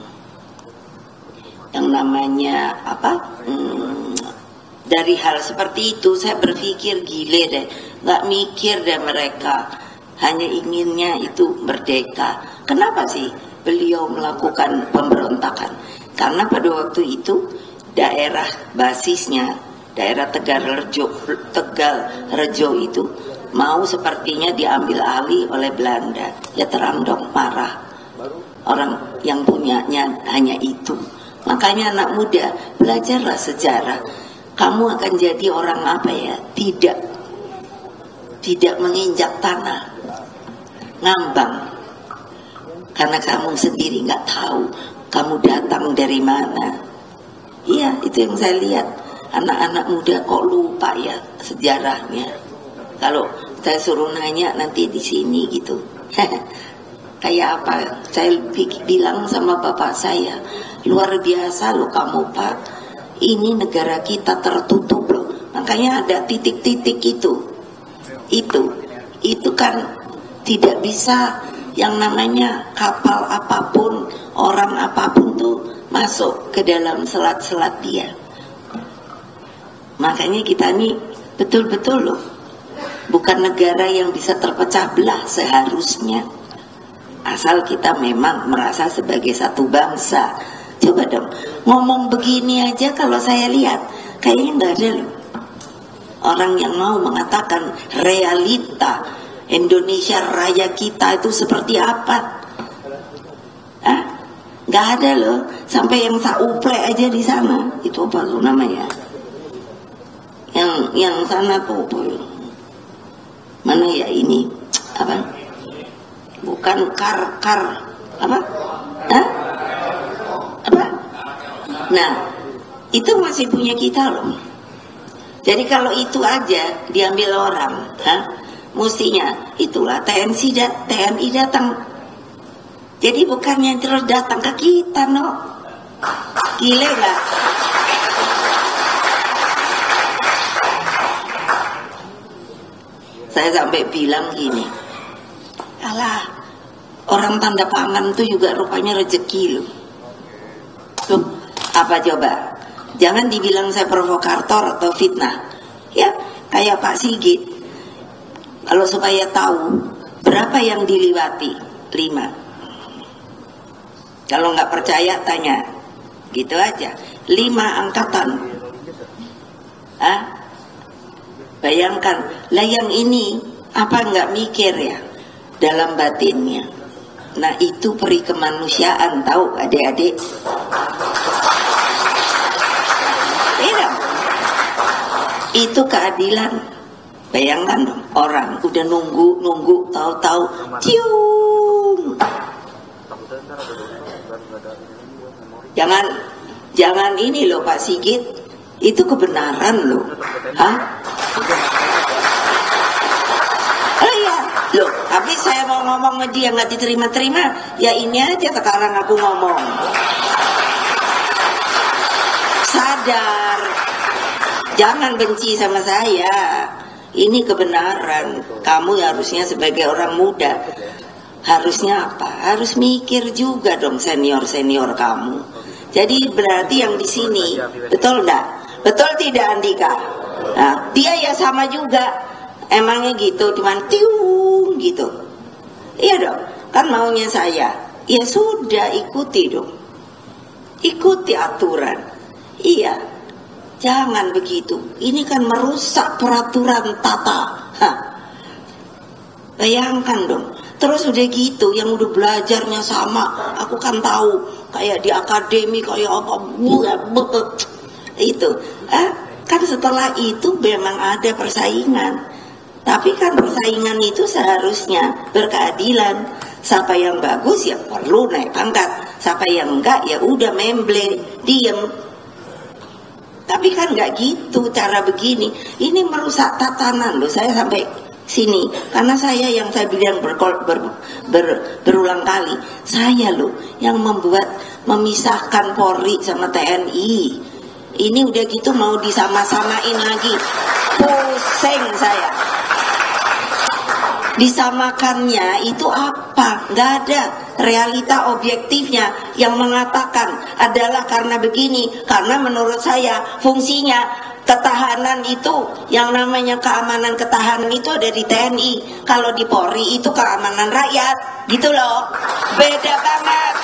yang namanya apa? Hmm, dari hal seperti itu saya berpikir gile deh. Gak mikir deh mereka, hanya inginnya itu merdeka. Kenapa sih beliau melakukan pemberontakan? Karena pada waktu itu daerah basisnya, daerah Tegalrejo, Tegalrejo itu mau sepertinya diambil alih oleh Belanda. Ya terang dong, marah. Orang yang punyanya hanya itu. Makanya anak muda, belajarlah sejarah. Kamu akan jadi orang apa ya? Tidak tidak menginjak tanah, ngambang, karena kamu sendiri nggak tahu kamu datang dari mana. Iya, itu yang saya lihat. Anak-anak muda kok lupa ya sejarahnya. Kalau saya suruh nanya nanti di sini gitu, kayak apa? Saya bilang sama bapak saya, luar biasa loh kamu Pak. Ini negara kita tertutup loh. Makanya ada titik-titik itu. Itu, itu kan tidak bisa yang namanya kapal apapun, orang apapun tuh masuk ke dalam selat-selat dia. Makanya kita ini betul-betul loh, bukan negara yang bisa terpecah belah seharusnya. Asal kita memang merasa sebagai satu bangsa. Coba dong, ngomong begini aja kalau saya lihat, kayaknya nggak ada loh orang yang mau mengatakan realita Indonesia Raya kita itu seperti apa. Hah? Gak ada loh. Sampai yang sauple aja di sana. Itu apa tuh namanya? Yang yang sana tuh apa? Mana ya ini? Apa? Bukan kar kar apa? Hah? Apa? Nah, itu masih punya kita loh. Jadi kalau itu aja diambil orang, ha? Mestinya itulah T N I dat T N I datang. Jadi bukannya terus datang ke kita, no. Gile nggak? Saya sampai bilang gini, alah, orang tanda pangan tuh juga rupanya rezeki loh. Tuh, apa coba? Jangan dibilang saya provokator atau fitnah. Ya, kayak Pak Sigit. Kalau supaya tahu berapa yang diliwati, lima. Kalau nggak percaya tanya, gitu aja. Lima angkatan. Ah, bayangkan, lah yang ini apa nggak mikir ya dalam batinnya. Nah itu peri kemanusiaan, tahu adik-adik? Iya, itu keadilan. Bayangkan dong, orang udah nunggu nunggu tahu-tahu cium. Jangan jangan ini loh Pak Sigit, itu kebenaran loh. Hah? Oh iya, loh, tapi saya mau ngomong sama dia nggak diterima-terima, ya ini aja sekarang aku ngomong. Sadar, jangan benci sama saya. Ini kebenaran. Kamu harusnya sebagai orang muda harusnya apa? Harus mikir juga dong senior-senior kamu. Jadi berarti yang di sini betul enggak? Betul tidak Andika? Nah, dia ya sama juga. Emangnya gitu, cuman tiung gitu. Iya dong. Kan maunya saya. Ya sudah, ikuti dong. Ikuti aturan. Iya. Jangan begitu. Ini kan merusak peraturan tata. Hah. Bayangkan dong. Terus udah gitu, yang udah belajarnya sama, aku kan tahu kayak di akademi kayak apa, itu. Eh, kan setelah itu memang ada persaingan. Tapi kan persaingan itu seharusnya berkeadilan. Siapa yang bagus ya perlu naik pangkat. Siapa yang enggak ya udah memble, diem. Tapi kan nggak gitu cara begini. Ini merusak tatanan loh. Saya sampai sini karena saya yang saya bilang ber, ber, ber, berulang kali. Saya loh yang membuat memisahkan Polri sama T N I. Ini udah gitu mau disama-samain lagi. Pusing saya. Disamakannya itu apa? Nggak ada realita objektifnya yang mengatakan adalah karena begini. Karena menurut saya fungsinya ketahanan itu, yang namanya keamanan ketahanan itu ada di T N I. Kalau di Polri itu keamanan rakyat, gitu loh. Beda banget.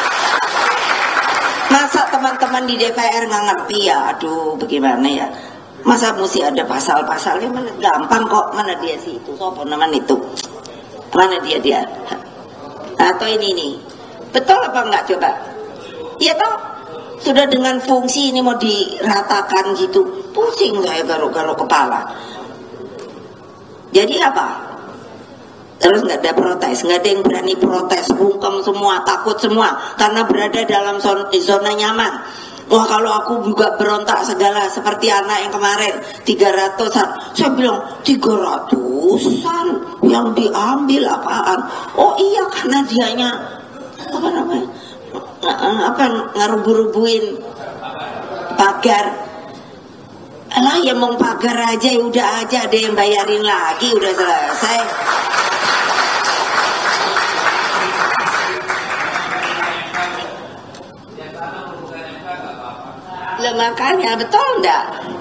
Masa teman-teman di D P R nggak ngerti ya? Aduh, bagaimana ya? Masa mesti ada pasal-pasalnya? Mana gampang kok. Mana dia sih itu? Sopo namanya itu? Mana dia dia? Atau ini nih? Betul apa enggak coba? Iya toh? Sudah dengan fungsi ini mau diratakan gitu, pusing saya garuk-garuk kepala. Jadi apa? Terus nggak ada protes, nggak ada yang berani protes, bungkem semua, takut semua, karena berada dalam zona, zona nyaman. Wah kalau aku juga berontak segala seperti anak yang kemarin tiga ratusan. Saya bilang tiga ratusan yang diambil apaan? Oh iya karena dianya apa namanya? Apa ngerubu-rubuin pagar. Alah ya mau pagar aja ya udah aja, ada yang bayarin lagi udah selesai. Lah makanya betul enggak?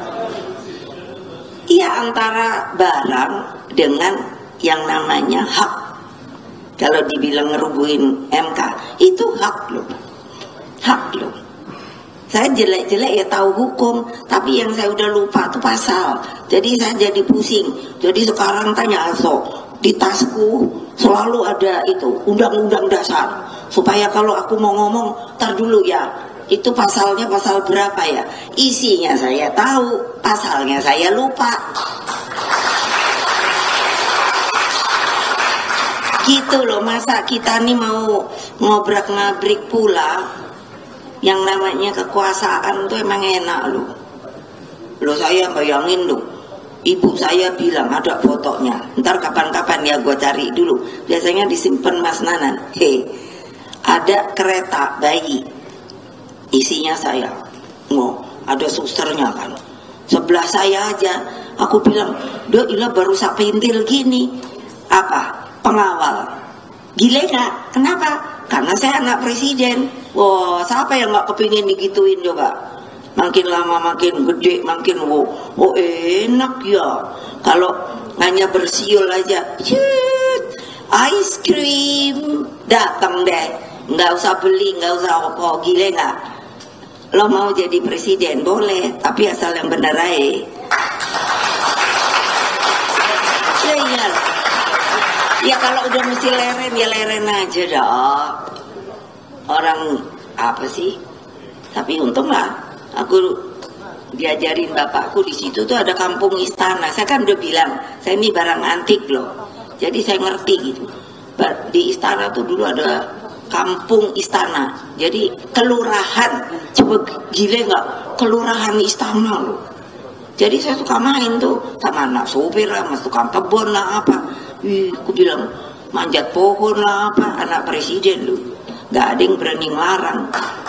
Iya antara barang dengan yang namanya hak. Kalau dibilang ngerubuhin M K itu hak loh. Hak loh. Saya jelek-jelek ya tahu hukum, tapi yang saya udah lupa tuh pasal. Jadi saya jadi pusing. Jadi sekarang tanya Aso, di tasku selalu ada itu undang-undang dasar. Supaya kalau aku mau ngomong, tar dulu ya. Itu pasalnya pasal berapa ya? Isinya saya tahu, pasalnya saya lupa. Gitu loh, masa kita nih mau ngobrak-ngabrik pula. Yang namanya kekuasaan tuh emang enak loh. Loh saya bayangin loh, ibu saya bilang ada fotonya. Ntar kapan-kapan ya gue cari dulu. Biasanya disimpan Mas Nanan. Hei, ada kereta bayi, isinya saya. Oh, ada susternya kan. Sebelah saya aja. Aku bilang, doh ilah baru sapintil gini. Apa? Pengawal. Gile gak? Kenapa? Karena saya anak presiden. Wah, siapa yang gak kepingin digituin coba? Makin lama makin gede, makin oh, oh enak ya. Kalau hanya bersiul aja, Yut, ice cream, datang deh. Nggak usah beli, nggak usah apa, gile nggak? Lo mau jadi presiden boleh, tapi asal yang benar aja. Ya iya. Ya kalau udah mesti leren ya leren aja dong. Orang apa sih? Tapi untung lah. Aku diajarin bapakku di situ tuh ada kampung istana. Saya kan udah bilang, saya ini barang antik loh. Jadi saya ngerti gitu. Di istana tuh dulu ada kampung istana. Jadi kelurahan. Coba gile nggak? Kelurahan istana loh. Jadi saya suka main tuh sama anak sopir lah, mas tukang kebun lah apa. Wih, aku bilang manjat pohon lah apa. Anak presiden loh. Gak ada yang berani ngelarang.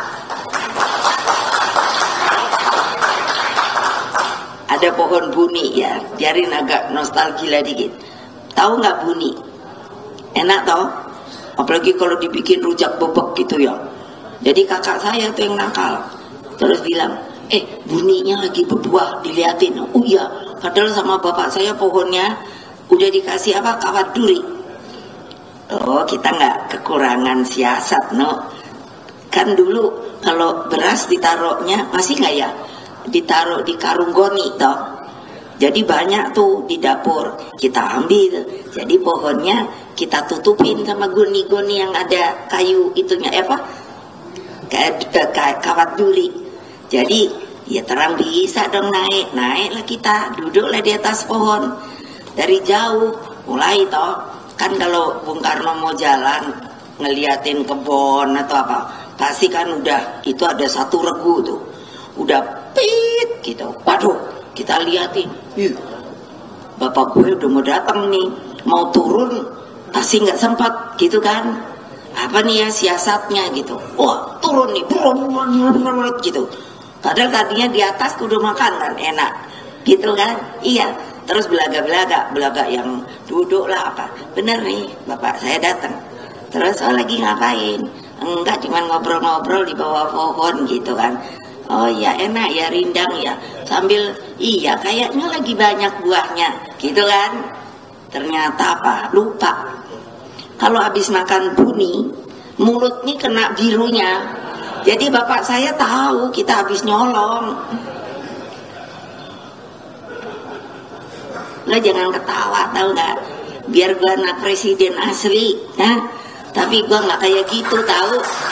Ada pohon buni ya, biarin agak nostalgia dikit. Tahu nggak buni? Enak tau? Apalagi kalau dibikin rujak bebek gitu ya. Jadi kakak saya tuh yang nakal. Terus bilang, eh buninya lagi berbuah, diliatin. Oh iya, padahal sama bapak saya pohonnya udah dikasih apa? Kawat duri. Oh kita nggak kekurangan siasat no. Kan dulu kalau beras ditaruhnya masih nggak ya? Ditaruh di karung goni toh. Jadi banyak tuh di dapur kita ambil. Jadi pohonnya kita tutupin sama goni-goni yang ada kayu itunya apa? Kayak kayak kawat duri. Jadi ya terang bisa dong naik, naiklah kita, duduklah di atas pohon. Dari jauh mulai toh. Kan kalau Bung Karno mau jalan ngeliatin kebun atau apa, pasti kan udah itu ada satu regu tuh. Udah pit gitu. Waduh, kita liatin. Ih, bapak gue udah mau datang nih, mau turun pasti nggak sempat gitu kan. Apa nih ya siasatnya gitu. Wah, turun nih. Gitu. Padahal tadinya di atas udah makan kan enak. Gitu kan? Iya. Terus belaga-belaga, belaga yang duduk lah apa. Bener nih, bapak saya datang. Terus oh lagi ngapain? Enggak, cuman ngobrol-ngobrol di bawah pohon gitu kan. Oh iya enak ya rindang ya. Sambil iya kayaknya lagi banyak buahnya gitu kan. Ternyata apa? Lupa. Kalau habis makan buni, mulutnya kena birunya. Jadi bapak saya tahu kita habis nyolong. Lah jangan ketawa tahu nggak? Biar gua anak presiden asli, nah. Tapi gua nggak kayak gitu tahu.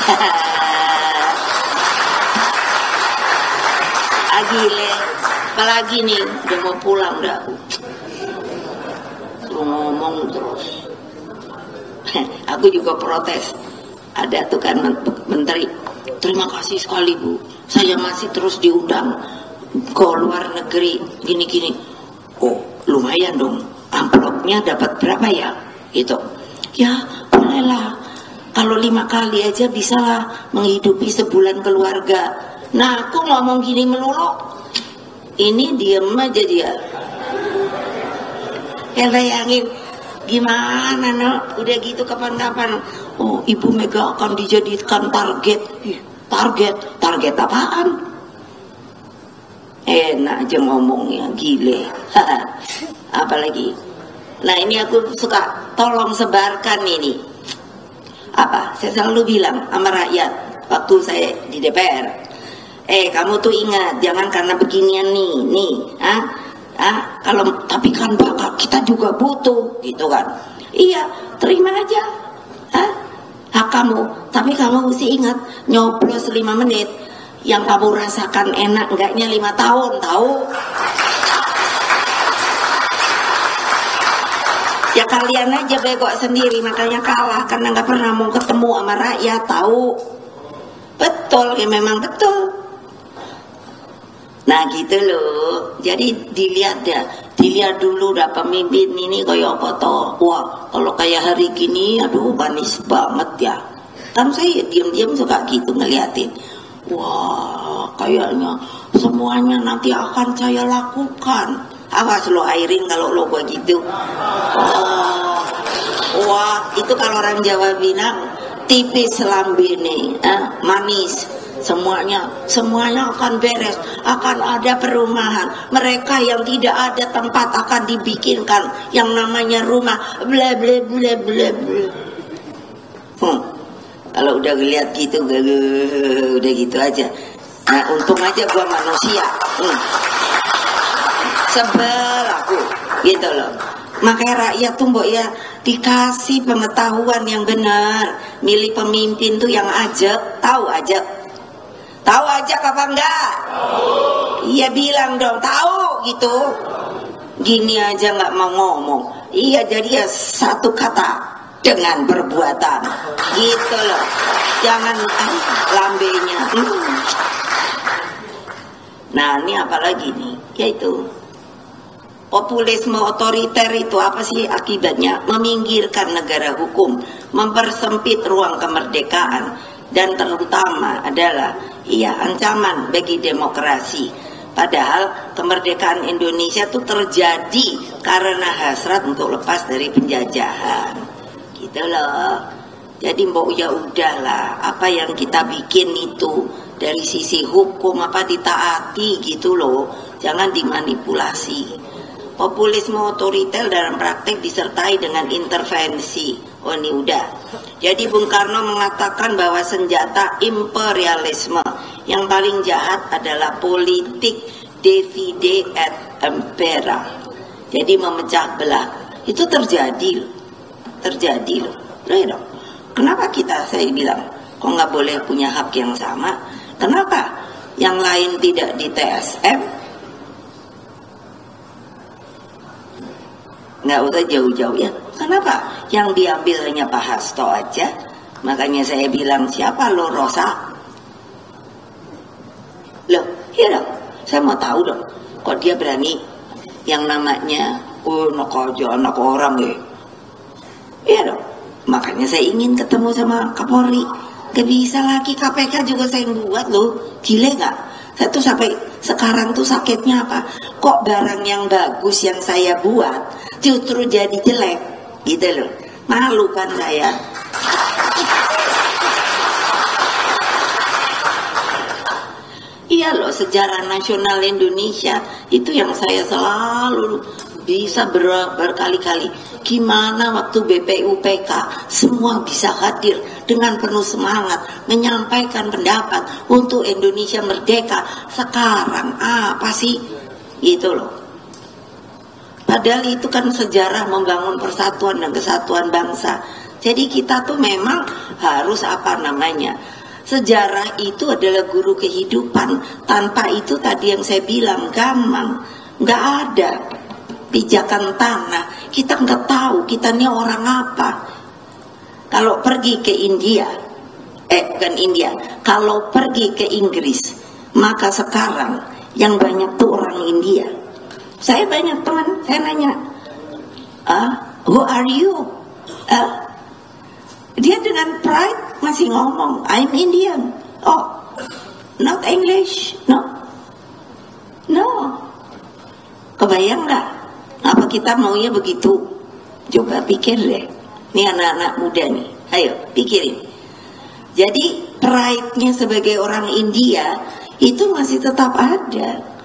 Agile, apalagi nih udah mau pulang dah. Suruh ngomong terus. Aku juga protes. Ada tuh kan menteri. Terima kasih sekali Bu. Saya masih terus diundang ke luar negeri gini-gini. Oh lumayan dong. Amplopnya dapat berapa ya? Gitu. Ya bolehlah. Kalau lima kali aja bisa lah menghidupi sebulan keluarga. Nah aku ngomong gini melulu, ini diem aja dia. Ya bayangin gimana no? Udah gitu kapan-kapan, oh Ibu Mega akan dijadikan target. Target? Target apaan? Enak aja ngomongnya, gile. Apalagi. Nah ini aku suka tolong sebarkan ini. Apa? Saya selalu bilang sama rakyat waktu saya di D P R. Eh kamu tuh ingat, jangan karena beginian nih, nih, ah, ah, kalau tapi kan bapak kita juga butuh, gitu kan? Iya, terima aja, ah, hak kamu. Tapi kamu mesti ingat, nyoblos lima menit, yang kamu rasakan enak enggaknya lima tahun, tahu? Ya kalian aja begok sendiri, makanya kalah karena nggak pernah mau ketemu sama rakyat, tahu? Betul, ya memang betul. Nah gitu loh. Jadi dilihat ya, dilihat dulu dah pemimpin ini kayak apa toh. Wah kalau kayak hari gini, aduh manis banget ya. Kan saya diam-diam suka gitu ngeliatin. Wah kayaknya semuanya nanti akan saya lakukan. Awas lo Airin kalau lo begitu. Oh, wah itu kalau orang Jawa bilang tipis lambene, eh, manis. Semuanya, semuanya akan beres, akan ada perumahan. Mereka yang tidak ada tempat akan dibikinkan yang namanya rumah. Bla bla bla bla bla. Hmm. Kalau udah lihat gitu, udah gitu aja. Nah, untung aja gua manusia. Hmm. Sebel aku, gitu loh. Makanya rakyat tuh mbok ya dikasih pengetahuan yang benar. Milih pemimpin tuh yang ajak, tahu ajak. Tahu ajak apa enggak? Iya bilang dong, tahu gitu. Gini aja nggak mau ngomong. Iya jadi ya satu kata dengan perbuatan, gitu loh. Jangan ah, lambenya. Hmm. Nah ini apalagi nih, yaitu populisme otoriter itu apa sih akibatnya? Meminggirkan negara hukum, mempersempit ruang kemerdekaan, dan terutama adalah iya ancaman bagi demokrasi. Padahal kemerdekaan Indonesia itu terjadi karena hasrat untuk lepas dari penjajahan, gitu loh. Jadi mbok ya udahlah, apa yang kita bikin itu dari sisi hukum apa ditaati gitu loh, jangan dimanipulasi. Populisme otoriter dalam praktek disertai dengan intervensi. Oh ini udah. Jadi Bung Karno mengatakan bahwa senjata imperialisme yang paling jahat adalah politik divide et impera. Jadi memecah belah. Itu terjadi loh. Terjadi loh. Loh, kenapa kita, saya bilang, kok nggak boleh punya hak yang sama? Kenapa yang lain tidak di T S M? Nggak usah jauh-jauh ya. Kenapa yang diambil hanya Pak Hasto aja? Makanya saya bilang, siapa lo Rosa? Loh, iya dong. Saya mau tahu dong. Kok dia berani yang namanya, oh anak aja, anak orang ya. Iya dong. Makanya saya ingin ketemu sama Kapolri. Gak bisa lagi K P K juga saya yang buat loh. Gile gak? Saya tuh sampai sekarang tuh sakitnya apa? Kok barang yang bagus yang saya buat justru jadi jelek, gitu loh. Malu kan saya. Iya loh, sejarah nasional Indonesia itu yang saya selalu bisa ber, berkali-kali. Gimana waktu B P U P K semua bisa hadir dengan penuh semangat menyampaikan pendapat untuk Indonesia merdeka. Sekarang apa sih? Gitu loh. Padahal itu kan sejarah membangun persatuan dan kesatuan bangsa. Jadi kita tuh memang harus apa namanya? Sejarah itu adalah guru kehidupan. Tanpa itu tadi yang saya bilang gampang, nggak ada pijakan tanah. Kita nggak tahu kita ini orang apa. Kalau pergi ke India, eh bukan India, kalau pergi ke Inggris, maka sekarang yang banyak tuh orang India. Saya banyak teman, saya nanya, ah, who are you? Uh, dia dengan pride masih ngomong, I'm Indian. Oh, not English, no, no. Kebayang nggak? Apa kita maunya begitu? Coba pikir deh. Ini anak-anak muda nih, ayo pikirin. Jadi pride-nya sebagai orang India itu masih tetap ada.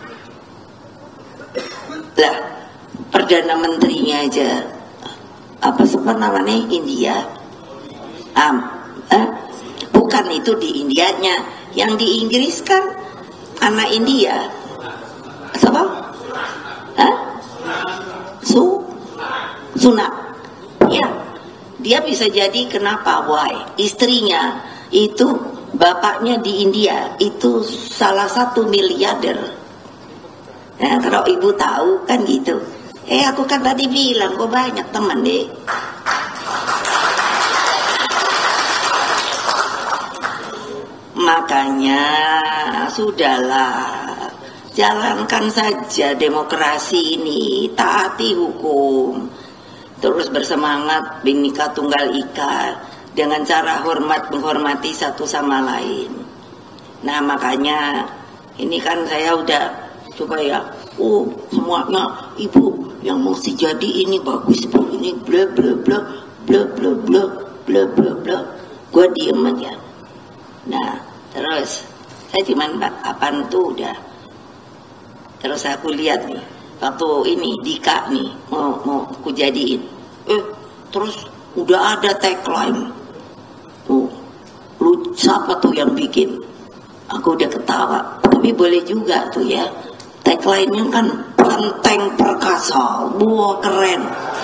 Lah, Perdana Menterinya aja apa sebenarnya namanya India. Um, eh, bukan itu di Indianya, yang di Inggris kan anak India. Siapa? Hah? Su Sunak. Ya, dia bisa jadi kenapa? Why? Istrinya itu bapaknya di India itu salah satu miliarder. Nah, kalau ibu tahu kan gitu. Eh aku kan tadi bilang kok banyak teman deh. Makanya sudahlah, jalankan saja demokrasi ini, taati hukum, terus bersemangat Bhinneka Tunggal Ika dengan cara hormat menghormati satu sama lain. Nah makanya ini kan saya udah coba ya, oh semuanya ibu yang mesti jadi ini bagus ini bla bla bla bla bla bla bla bla bla, gue diem aja. Nah terus saya cuman apaan tuh udah. Terus aku lihat nih, waktu ini Dika nih mau mau aku jadiin, eh terus udah ada tagline, oh lu siapa tuh yang bikin? Aku udah ketawa, tapi boleh juga tuh ya, tagline-nya kan banteng perkasa, wah keren.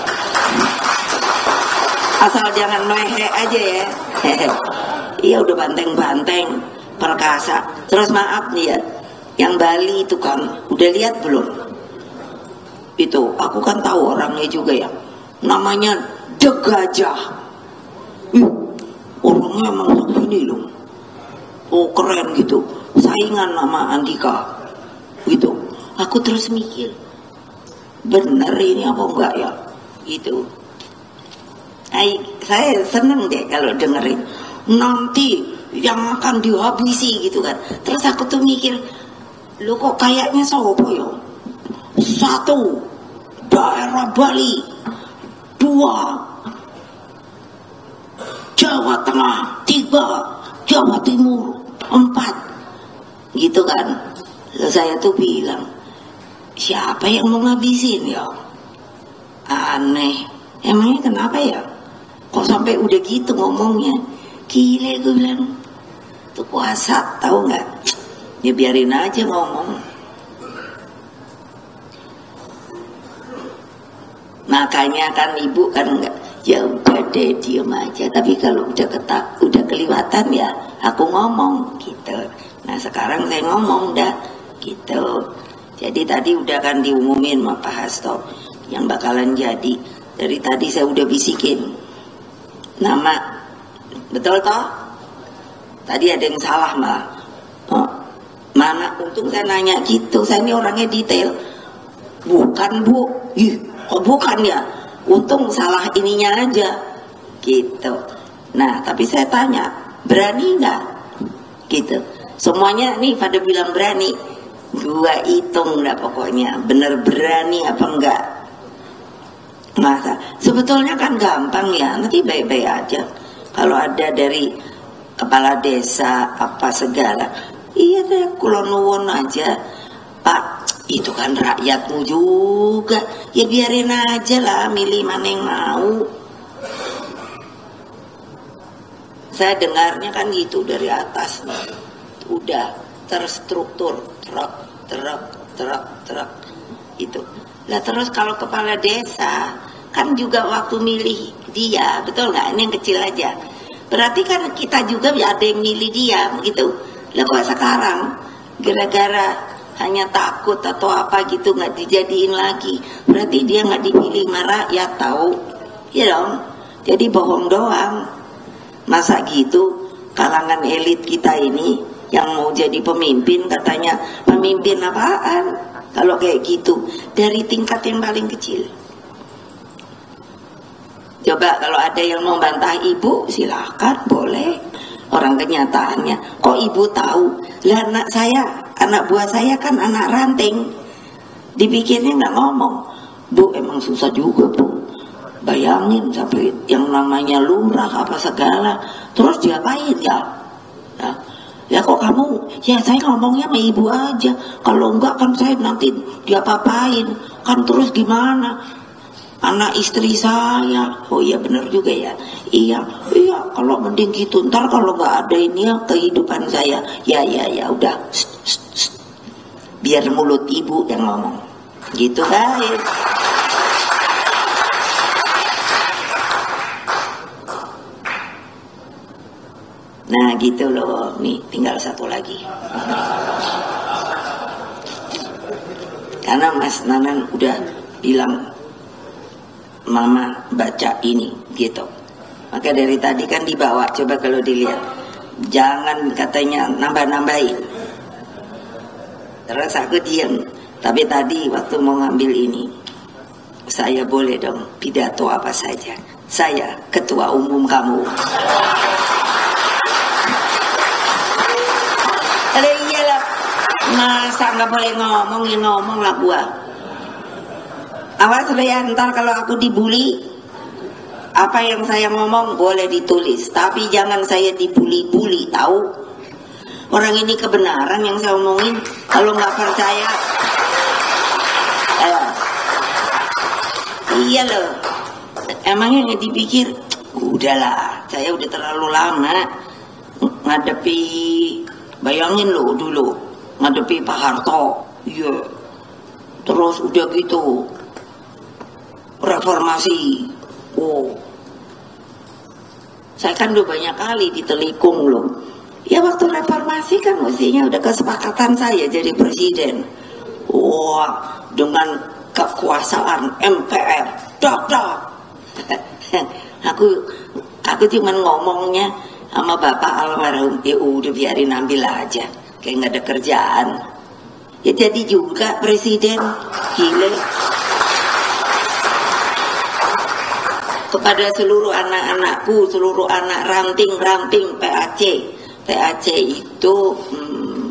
Asal jangan lehe aja ya. Iya udah banteng-banteng perkasa. Terus maaf nih ya, yang Bali itu kan udah lihat belum? Itu aku kan tahu orangnya juga ya, namanya The Gajah. Ih, orangnya emang begini loh. Oh keren gitu, saingan sama Andika gitu. Aku terus mikir, bener ini apa enggak ya gitu. Ay, saya seneng deh kalau dengerin nanti yang akan dihabisi gitu kan. Terus aku tuh mikir, lu kok kayaknya sopo ya? Satu, daerah Bali. Dua, Jawa Tengah. Tiga, Jawa Timur. Empat, gitu kan. Lalu saya tuh bilang, siapa yang mau ngabisin ya? Aneh. Emangnya kenapa ya? Kok sampai udah gitu ngomongnya? Gile gue bilang. Itu kuasa, tahu nggak? Ya biarin aja ngomong. Makanya kan ibu kan enggak, ya udah deh diem aja. Tapi kalau udah ketak, udah kelewatan ya aku ngomong gitu. Nah sekarang saya ngomong dah gitu. Jadi tadi udah kan diumumin sama Pak Hasto yang bakalan jadi. Dari tadi saya udah bisikin nama, betul toh? Tadi ada yang salah malah. Oh, mana untung saya nanya gitu, saya ini orangnya detail. Bukan bu, ih, oh bukan ya, untung salah ininya aja gitu. Nah tapi saya tanya, berani nggak gitu? Semuanya nih pada bilang berani, gua hitung dah pokoknya bener berani apa enggak. Masa sebetulnya kan gampang ya, nanti baik-baik aja kalau ada dari kepala desa apa segala. Iya deh, kulon nuwun aja Pak, itu kan rakyatmu juga, ya biarin aja lah milih mana yang mau. Saya dengarnya kan gitu dari atas nih, udah terstruktur, truk, truk, truk, truk itu. Lah terus kalau kepala desa kan juga waktu milih dia, betul nggak? Ini yang kecil aja. Berarti kan kita juga ada yang milih dia, begitu. Lah kok sekarang gara-gara hanya takut atau apa gitu nggak dijadiin lagi, berarti dia nggak dipilih sama rakyat, tahu? Ya dong. Jadi bohong doang. Masa gitu kalangan elit kita ini yang mau jadi pemimpin katanya pemimpin apaan? Kalau kayak gitu dari tingkat yang paling kecil. Coba kalau ada yang mau bantah ibu silakan, boleh. Orang kenyataannya kok ibu tahu? Lah anak saya, anak buah saya kan anak ranting. Dipikirnya nggak ngomong. Bu emang susah juga bu. Bayangin sampai yang namanya lumrah apa segala, terus diapain ya? Nah, ya kok kamu, ya saya ngomongnya sama ibu aja. Kalau enggak kan saya nanti diapa-apain. Kan terus gimana? Anak istri saya. Oh iya benar juga ya. Iya, iya kalau mending gitu. Ntar kalau nggak ada ini ya kehidupan saya. Ya ya ya udah. Shh, shh, shh. Biar mulut ibu yang ngomong. Gitu guys. Nah gitu loh. Nih tinggal satu lagi. Karena Mas Nanan udah bilang Mama baca ini gitu. Maka dari tadi kan dibawa, coba kalau dilihat, jangan katanya nambah-nambahin. Terus aku diam. Tapi tadi waktu mau ngambil ini, saya boleh dong pidato apa saja. Saya ketua umum kamu. Ada iyalah, masa nggak boleh ngomongin ngomong lah gua. Awas ya, ntar kalau aku dibully, apa yang saya ngomong boleh ditulis, tapi jangan saya dibully-bully, tahu? Orang ini kebenaran yang saya omongin. Kalau nggak percaya, eh, iya loh. Emangnya nggak dipikir, udahlah, saya udah terlalu lama ngadepi, bayangin loh dulu ngadepi Pak Harto, iya, terus udah gitu reformasi, oh, saya kan udah banyak kali ditelikung loh. Ya waktu reformasi kan mestinya udah kesepakatan saya jadi presiden. Wah, dengan kekuasaan M P R, dok dok. aku aku cuman ngomongnya sama bapak almarhum, ya udah biarin ambil aja, kayak nggak ada kerjaan. Ya jadi juga presiden, gile. Kepada seluruh anak-anakku, seluruh anak ranting-ranting P A C. P A C itu hmm,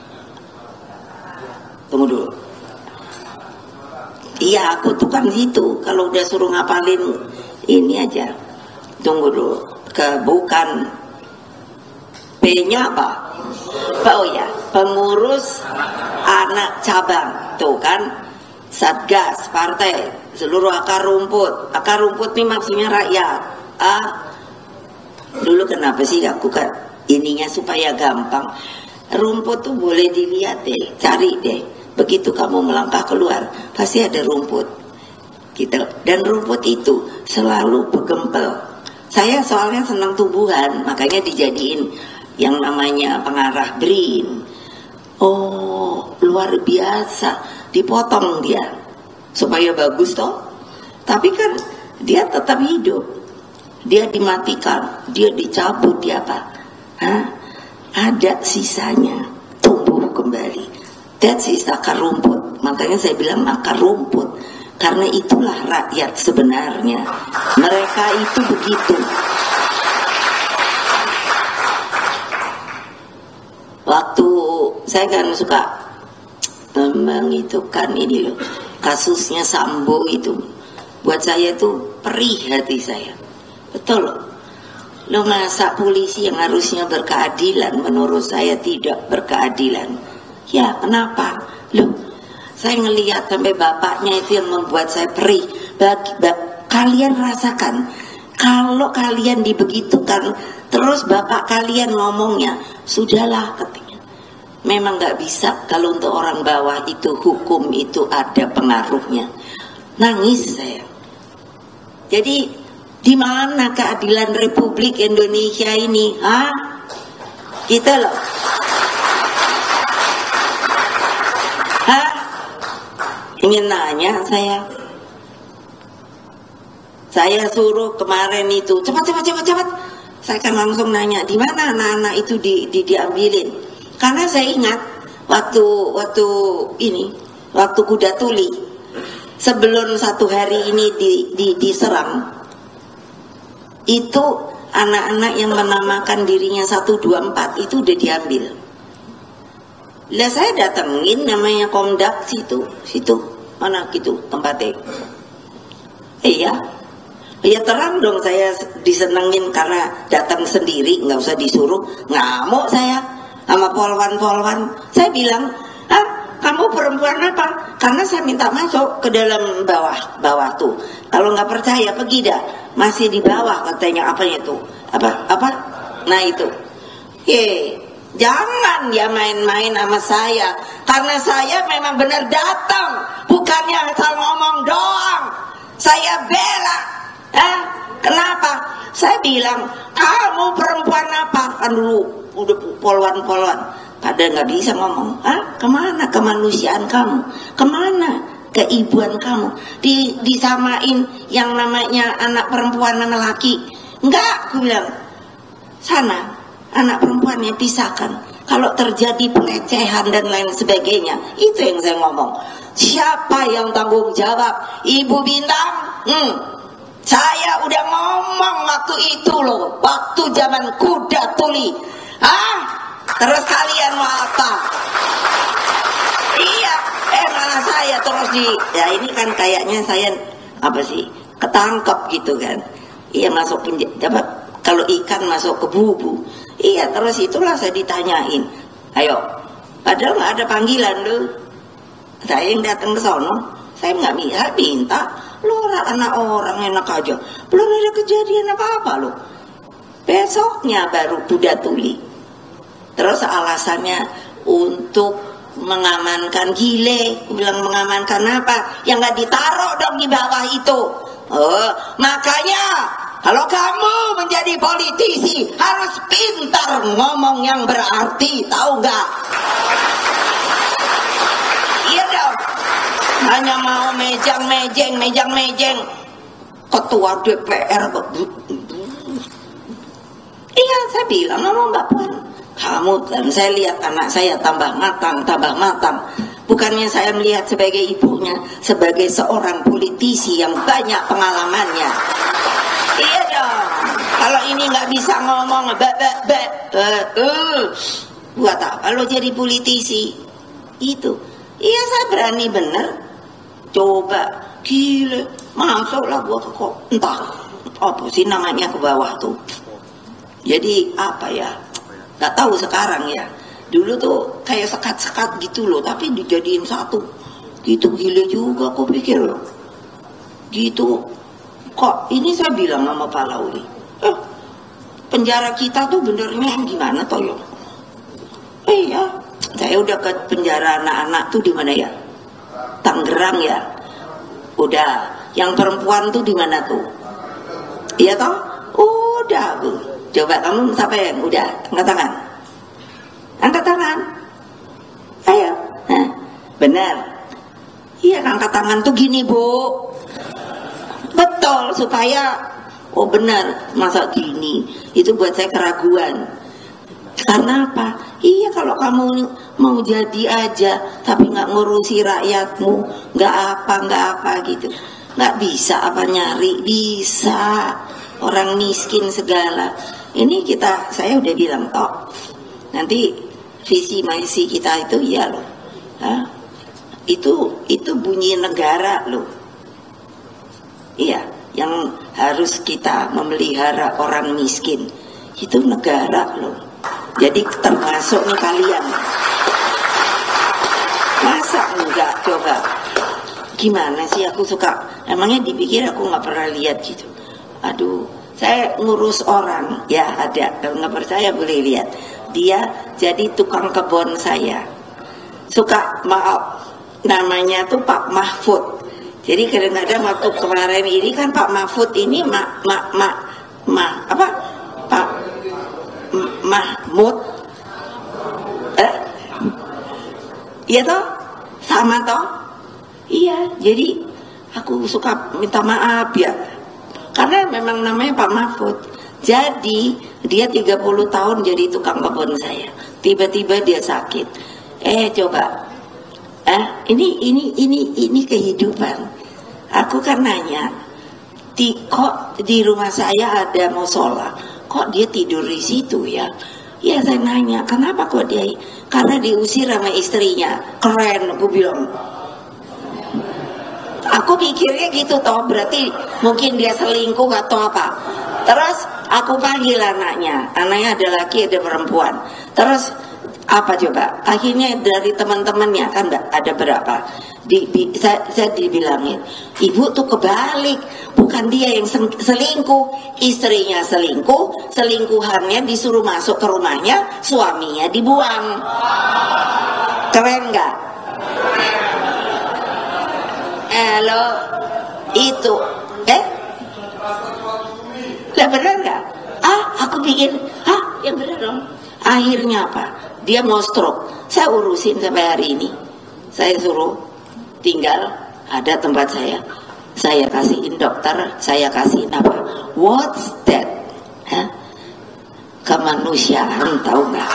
tunggu dulu. Iya, aku tuh kan situ. Kalau udah suruh ngapalin ini aja. Tunggu dulu. Ke bukan P-nya apa? Oh ya, pengurus anak cabang. Tuh kan, Satgas partai, seluruh akar rumput. Akar rumput nih maksudnya rakyat. Ah, dulu kenapa sih aku kan ininya supaya gampang. Rumput tuh boleh dilihat deh, cari deh. Begitu kamu melangkah keluar, pasti ada rumput gitu. Dan rumput itu selalu bergempel. Saya soalnya senang tumbuhan, makanya dijadiin yang namanya pengarah B R I N. Oh, luar biasa, dipotong dia supaya bagus toh. Tapi kan dia tetap hidup. Dia dimatikan, dia dicabut, dia apa? Hah? Ada sisanya, tumbuh kembali. That's is akar rumput. Makanya saya bilang akar rumput, karena itulah rakyat sebenarnya. Mereka itu begitu. Waktu saya kan suka menghitungkan ini loh, kasusnya Sambo itu, buat saya itu perih hati saya. Betul loh. Lo masa polisi yang harusnya berkeadilan, menurut saya tidak berkeadilan. Ya kenapa? Loh, saya ngelihat sampai bapaknya itu yang membuat saya perih. Bagi, bag, kalian rasakan, kalau kalian dibegitukan, terus bapak kalian ngomongnya, sudahlah katanya. Memang nggak bisa kalau untuk orang bawah itu hukum itu ada pengaruhnya. Nangis saya. Jadi di mana keadilan Republik Indonesia ini? Hah? Kita loh. Hah? Ingin nanya saya. Saya suruh kemarin itu cepat cepat cepat cepat. Saya kan langsung nanya di mana anak-anak itu di, di diambilin. Karena saya ingat waktu waktu ini waktu kuda tuli sebelum satu hari ini di, di, diserang itu anak-anak yang menamakan dirinya satu dua empat itu udah diambil. Lah saya datengin namanya Komdak situ, situ mana gitu tempatnya. Iya, ya terang dong saya disenengin karena datang sendiri, nggak usah disuruh. Ngamuk saya sama polwan-polwan. Saya bilang, ah kamu perempuan apa? Karena saya minta masuk ke dalam bawah bawah tuh. Kalau nggak percaya pergi dah, masih di bawah katanya apanya tuh? Apa apa? Nah itu, ye. Jangan dia main-main sama saya, karena saya memang benar datang, bukannya asal ngomong doang. Saya bela. Eh, kenapa? Saya bilang, kamu perempuan apa? Kan dulu udah polwan-polwan pada nggak bisa ngomong. Ah, kemana kemanusiaan kamu? Kemana keibuan kamu? Di, disamain yang namanya anak perempuan sama laki? Enggak, aku bilang. Sana anak perempuannya pisahkan. Kalau terjadi pelecehan dan lain sebagainya, itu yang saya ngomong. Siapa yang tanggung jawab? Ibu Bintang? Hmm. Saya udah ngomong waktu itu loh, waktu zaman kuda tuli. Ah, terus kalian mau apa? Iya, eh malah saya terus di, ya ini kan kayaknya saya apa sih, ketangkep gitu kan. Iya masuk penjara, kalau ikan masuk ke bubu. Iya terus itulah saya ditanyain, ayo, padahal nggak ada panggilan loh. Saya yang datang ke sono, saya nggak minta, minta. Lo anak orang enak aja, belum ada kejadian apa-apa loh. Besoknya baru kuda tuli. Terus alasannya untuk mengamankan gile. Bilang mengamankan apa? Yang nggak ditaruh dong di bawah itu. Oh, makanya kalau kamu menjadi politisi harus pintar ngomong yang berarti, tahu nggak? Iya dong. Hanya mau mejang-mejeng, mejang-mejeng. Ketua D P R. Iya, saya bilang sama Mbak Puan, kamu dan saya lihat anak saya tambah matang, tambah matang. Bukannya saya melihat sebagai ibunya, sebagai seorang politisi yang banyak pengalamannya. Iya dong. Kalau ini nggak bisa ngomong, bak bak bak, uh, uh. buat apa lo jadi politisi? Itu. Iya saya berani bener. Coba, gila, masuklah gua ke kok, entah apa sih namanya ke bawah tuh. Jadi apa ya? Gak tahu sekarang ya. Dulu tuh kayak sekat-sekat gitu loh, tapi dijadiin satu. Gitu gila juga, aku pikir loh. Gitu. Kok ini saya bilang sama Pak Lauli, eh, penjara kita tuh benernya gimana toh ya? Eh ya, saya udah ke penjara anak-anak tuh di mana ya? Tangerang ya. Udah. Yang perempuan tuh di mana tuh? Iya toh? Udah Bu. Coba kamu siapa yang udah angkat tangan? Angkat tangan. Ayo. Hah, benar. Iya angkat tangan tuh gini Bu. Betul supaya oh benar masa gini. Itu buat saya keraguan. Karena apa? Iya kalau kamu mau jadi aja tapi nggak ngurusi rakyatmu, nggak apa nggak apa gitu, nggak bisa apa nyari bisa orang miskin segala. Ini kita saya udah bilang toh nanti visi misi kita itu ya loh, Hah? itu itu bunyi negara loh. Iya yang harus kita memelihara orang miskin itu negara loh. Jadi termasuk nih kalian. Masa enggak coba? Gimana sih aku suka? Emangnya dipikir aku nggak pernah lihat gitu. Aduh, saya ngurus orang ya ada. Kalau nggak percaya boleh lihat. Dia jadi tukang kebun saya. Suka maaf namanya tuh Pak Mahfud. Jadi kadang-kadang waktu kemarin ini kan Pak Mahfud ini mak mak mak ma, apa Pak Mahmud, eh, iya toh, sama toh, iya. Jadi aku suka minta maaf ya, karena memang namanya Pak Mahfud. Jadi dia tiga puluh tahun jadi tukang kebun saya. Tiba-tiba dia sakit. Eh coba, eh ini ini ini ini kehidupan. Aku kan nanya, di, kok di rumah saya ada musola? Kok dia tidur di situ ya? Ya saya nanya, kenapa kok dia? Karena diusir sama istrinya. Keren, aku bilang. Aku pikirnya gitu toh, berarti mungkin dia selingkuh atau apa. Terus aku panggil anaknya, anaknya ada laki ada perempuan. Terus apa coba? Akhirnya dari teman-temannya kan ada berapa? Di, di, saya, saya dibilangin, ibu tuh kebalik, bukan dia yang selingkuh, istrinya selingkuh, selingkuhannya disuruh masuk ke rumahnya, suaminya dibuang. Keren nggak? Halo, itu, eh? Lah benar nggak? Ah, aku bikin, ah, yang benar dong. Akhirnya apa? Dia mau stroke. Saya urusin sampai hari ini. Saya suruh tinggal ada tempat saya, saya kasihin dokter, saya kasihin apa? What's that? Hah? kemanusiaan, tahu nggak?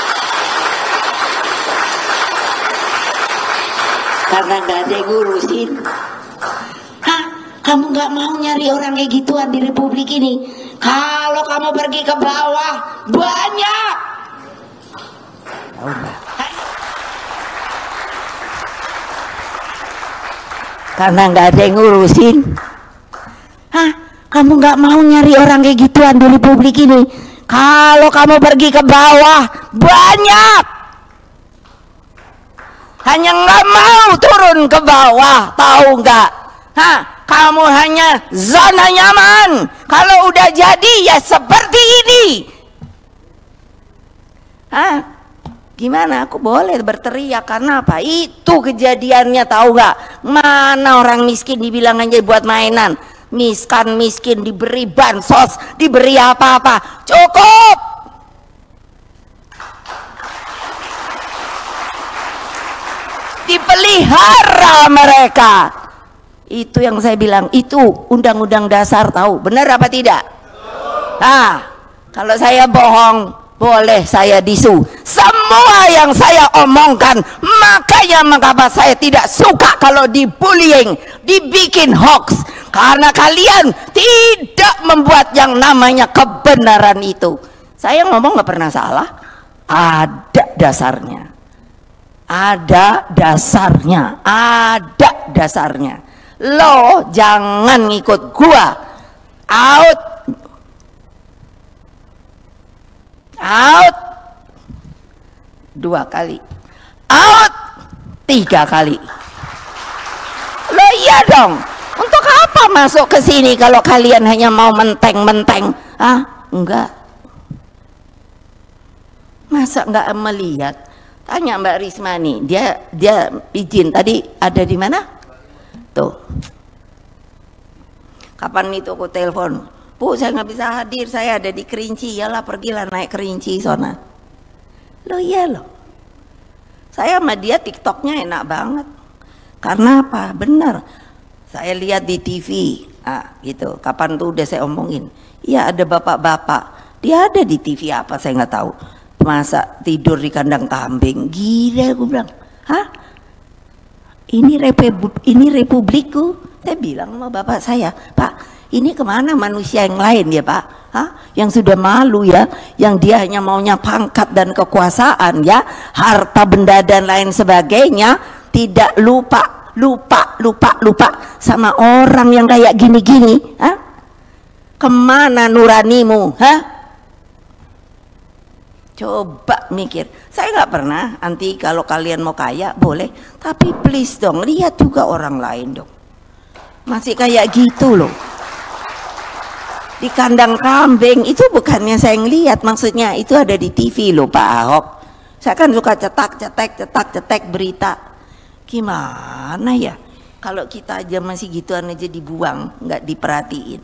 Karena nggak ada yang ngurusin. Hah? Kamu nggak mau nyari orang kayak gituan di Republik ini? Kalau kamu pergi ke bawah, banyak. Tahu nggak? Karena nggak ada yang ngurusin. Hah? Kamu nggak mau nyari orang kayak gituan di Republik ini? Kalau kamu pergi ke bawah, banyak. Hanya nggak mau turun ke bawah, tahu nggak? Hah? Kamu hanya zona nyaman. Kalau udah jadi ya seperti ini. Hah? Gimana? Aku boleh berteriak karena apa? Itu kejadiannya, tahu nggak? Mana orang miskin dibilang aja buat mainan. Miskan miskin diberi bansos, diberi apa-apa. Cukup. Dipelihara mereka. Itu yang saya bilang, itu undang-undang dasar, tahu benar apa tidak? Nah, kalau saya bohong boleh saya disu. Semua yang saya omongkan, makanya mengapa saya tidak suka kalau dibullying, dibikin hoax, karena kalian tidak membuat yang namanya kebenaran itu. Saya ngomong nggak pernah salah, ada dasarnya, ada dasarnya, ada dasarnya. Lo jangan ngikut gua. Out. Out. Dua kali. Out. Tiga kali. Lo iya dong. Untuk apa masuk ke sini kalau kalian hanya mau menteng-menteng? Ah, enggak. Masa enggak melihat? Tanya Mbak Risma nih, dia dia izin tadi ada di mana? Tuh. Kapan itu aku telepon, Bu saya nggak bisa hadir, saya ada di Kerinci. Yalah pergilah naik Kerinci sana. Loh iya loh, saya sama dia TikToknya enak banget. Karena apa? Benar, saya lihat di T V, ah gitu. Kapan tuh udah saya omongin, iya ada bapak-bapak, dia ada di T V apa saya nggak tahu, masa tidur di kandang kambing. Gila, aku bilang, hah? Ini republik, ini republikku. Saya bilang sama bapak saya, Pak, ini kemana manusia yang lain ya Pak? Hah? Yang sudah malu ya, yang dia hanya maunya pangkat dan kekuasaan ya, harta benda dan lain sebagainya, tidak lupa, lupa, lupa, lupa sama orang yang kayak gini-gini. Hah? Kemana nuranimu? Hah? Coba mikir. Saya nggak pernah anti kalau kalian mau kaya boleh, tapi please dong lihat juga orang lain dong. Masih kayak gitu loh. Di kandang kambing itu bukannya saya ngelihat, maksudnya itu ada di T V loh Pak Ahok. Saya kan suka cetak, cetek, cetak, cetek berita. Gimana ya? Kalau kita aja masih gituan aja dibuang, nggak diperhatiin.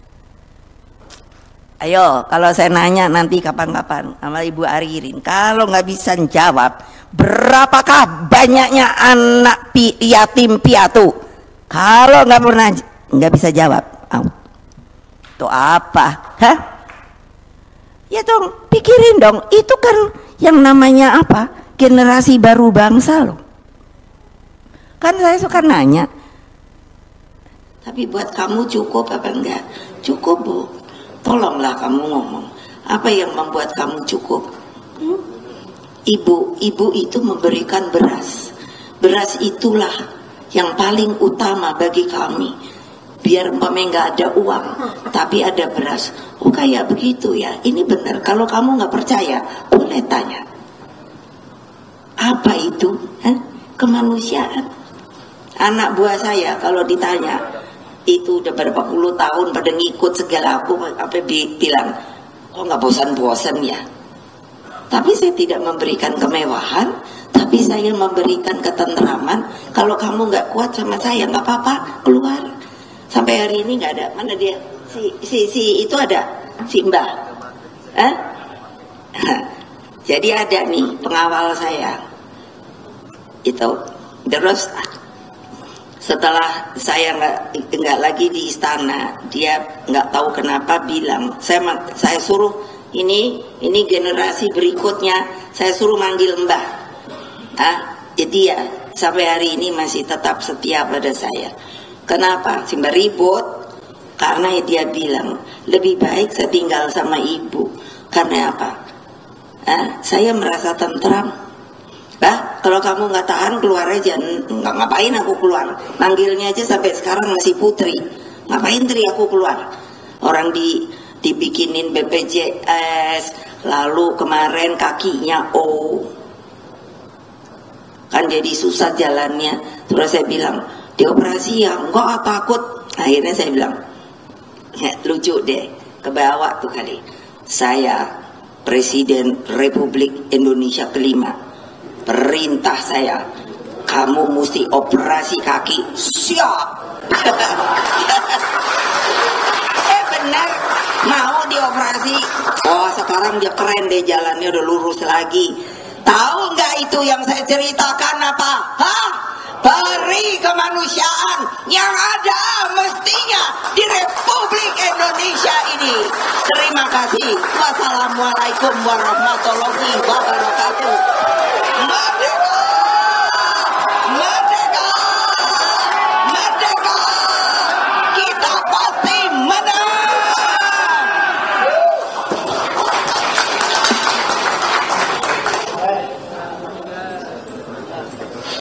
Ayo, kalau saya nanya nanti kapan-kapan sama Ibu Aririn, kalau nggak bisa jawab, berapakah banyaknya anak pi, yatim piatu? Kalau nggak pernah nggak bisa jawab, out. Itu apa? Hah? Ya dong, pikirin dong. Itu kan yang namanya apa? Generasi baru bangsa loh. Kan saya suka nanya. Tapi buat kamu cukup apa enggak? Cukup Bu. Tolonglah kamu ngomong, apa yang membuat kamu cukup? Hmm? Ibu, ibu itu memberikan beras. Beras itulah yang paling utama bagi kami. Biar umpamanya nggak ada uang, tapi ada beras. Oh kayak begitu ya? Ini benar. Kalau kamu nggak percaya, boleh tanya. Apa itu? Hah? Kemanusiaan. Anak buah saya kalau ditanya, itu udah berapa puluh tahun pada ngikut segala, aku apa bilang, kok nggak bosan-bosan ya? Tapi saya tidak memberikan kemewahan, tapi saya memberikan ketentraman. Kalau kamu nggak kuat sama saya, nggak apa-apa, keluar. Sampai hari ini nggak ada. Mana dia? Si, si, si itu ada, si Mbah. Eh? Jadi ada nih pengawal saya. Itu terus. Setelah saya nggak nggak lagi di istana, dia nggak tahu kenapa bilang, saya saya suruh ini ini generasi berikutnya saya suruh manggil Mbah. Ah, jadi ya sampai hari ini masih tetap setia pada saya. Kenapa? Simba ribut karena dia bilang lebih baik saya tinggal sama ibu. Karena apa? Ah, saya merasa tentram. Bah, kalau kamu nggak tahan keluar aja. Nggak, ngapain aku keluar? Manggilnya aja sampai sekarang masih Putri. Ngapain Tri aku keluar? Orang di dibikinin B P J S, lalu kemarin kakinya O, kan jadi susah jalannya. Terus saya bilang dioperasi ya, enggak takut. Akhirnya saya bilang ya, lucu deh, ke bawah tuh kali. Saya Presiden Republik Indonesia kelima, perintah saya, kamu mesti operasi kaki. Siap. Eh benar, mau dioperasi. Oh sekarang dia keren deh, jalannya udah lurus lagi. Tahu nggak itu yang saya ceritakan apa? Hah? Peri kemanusiaan yang ada mestinya di Republik Indonesia ini. Terima kasih. Wassalamualaikum warahmatullahi wabarakatuh.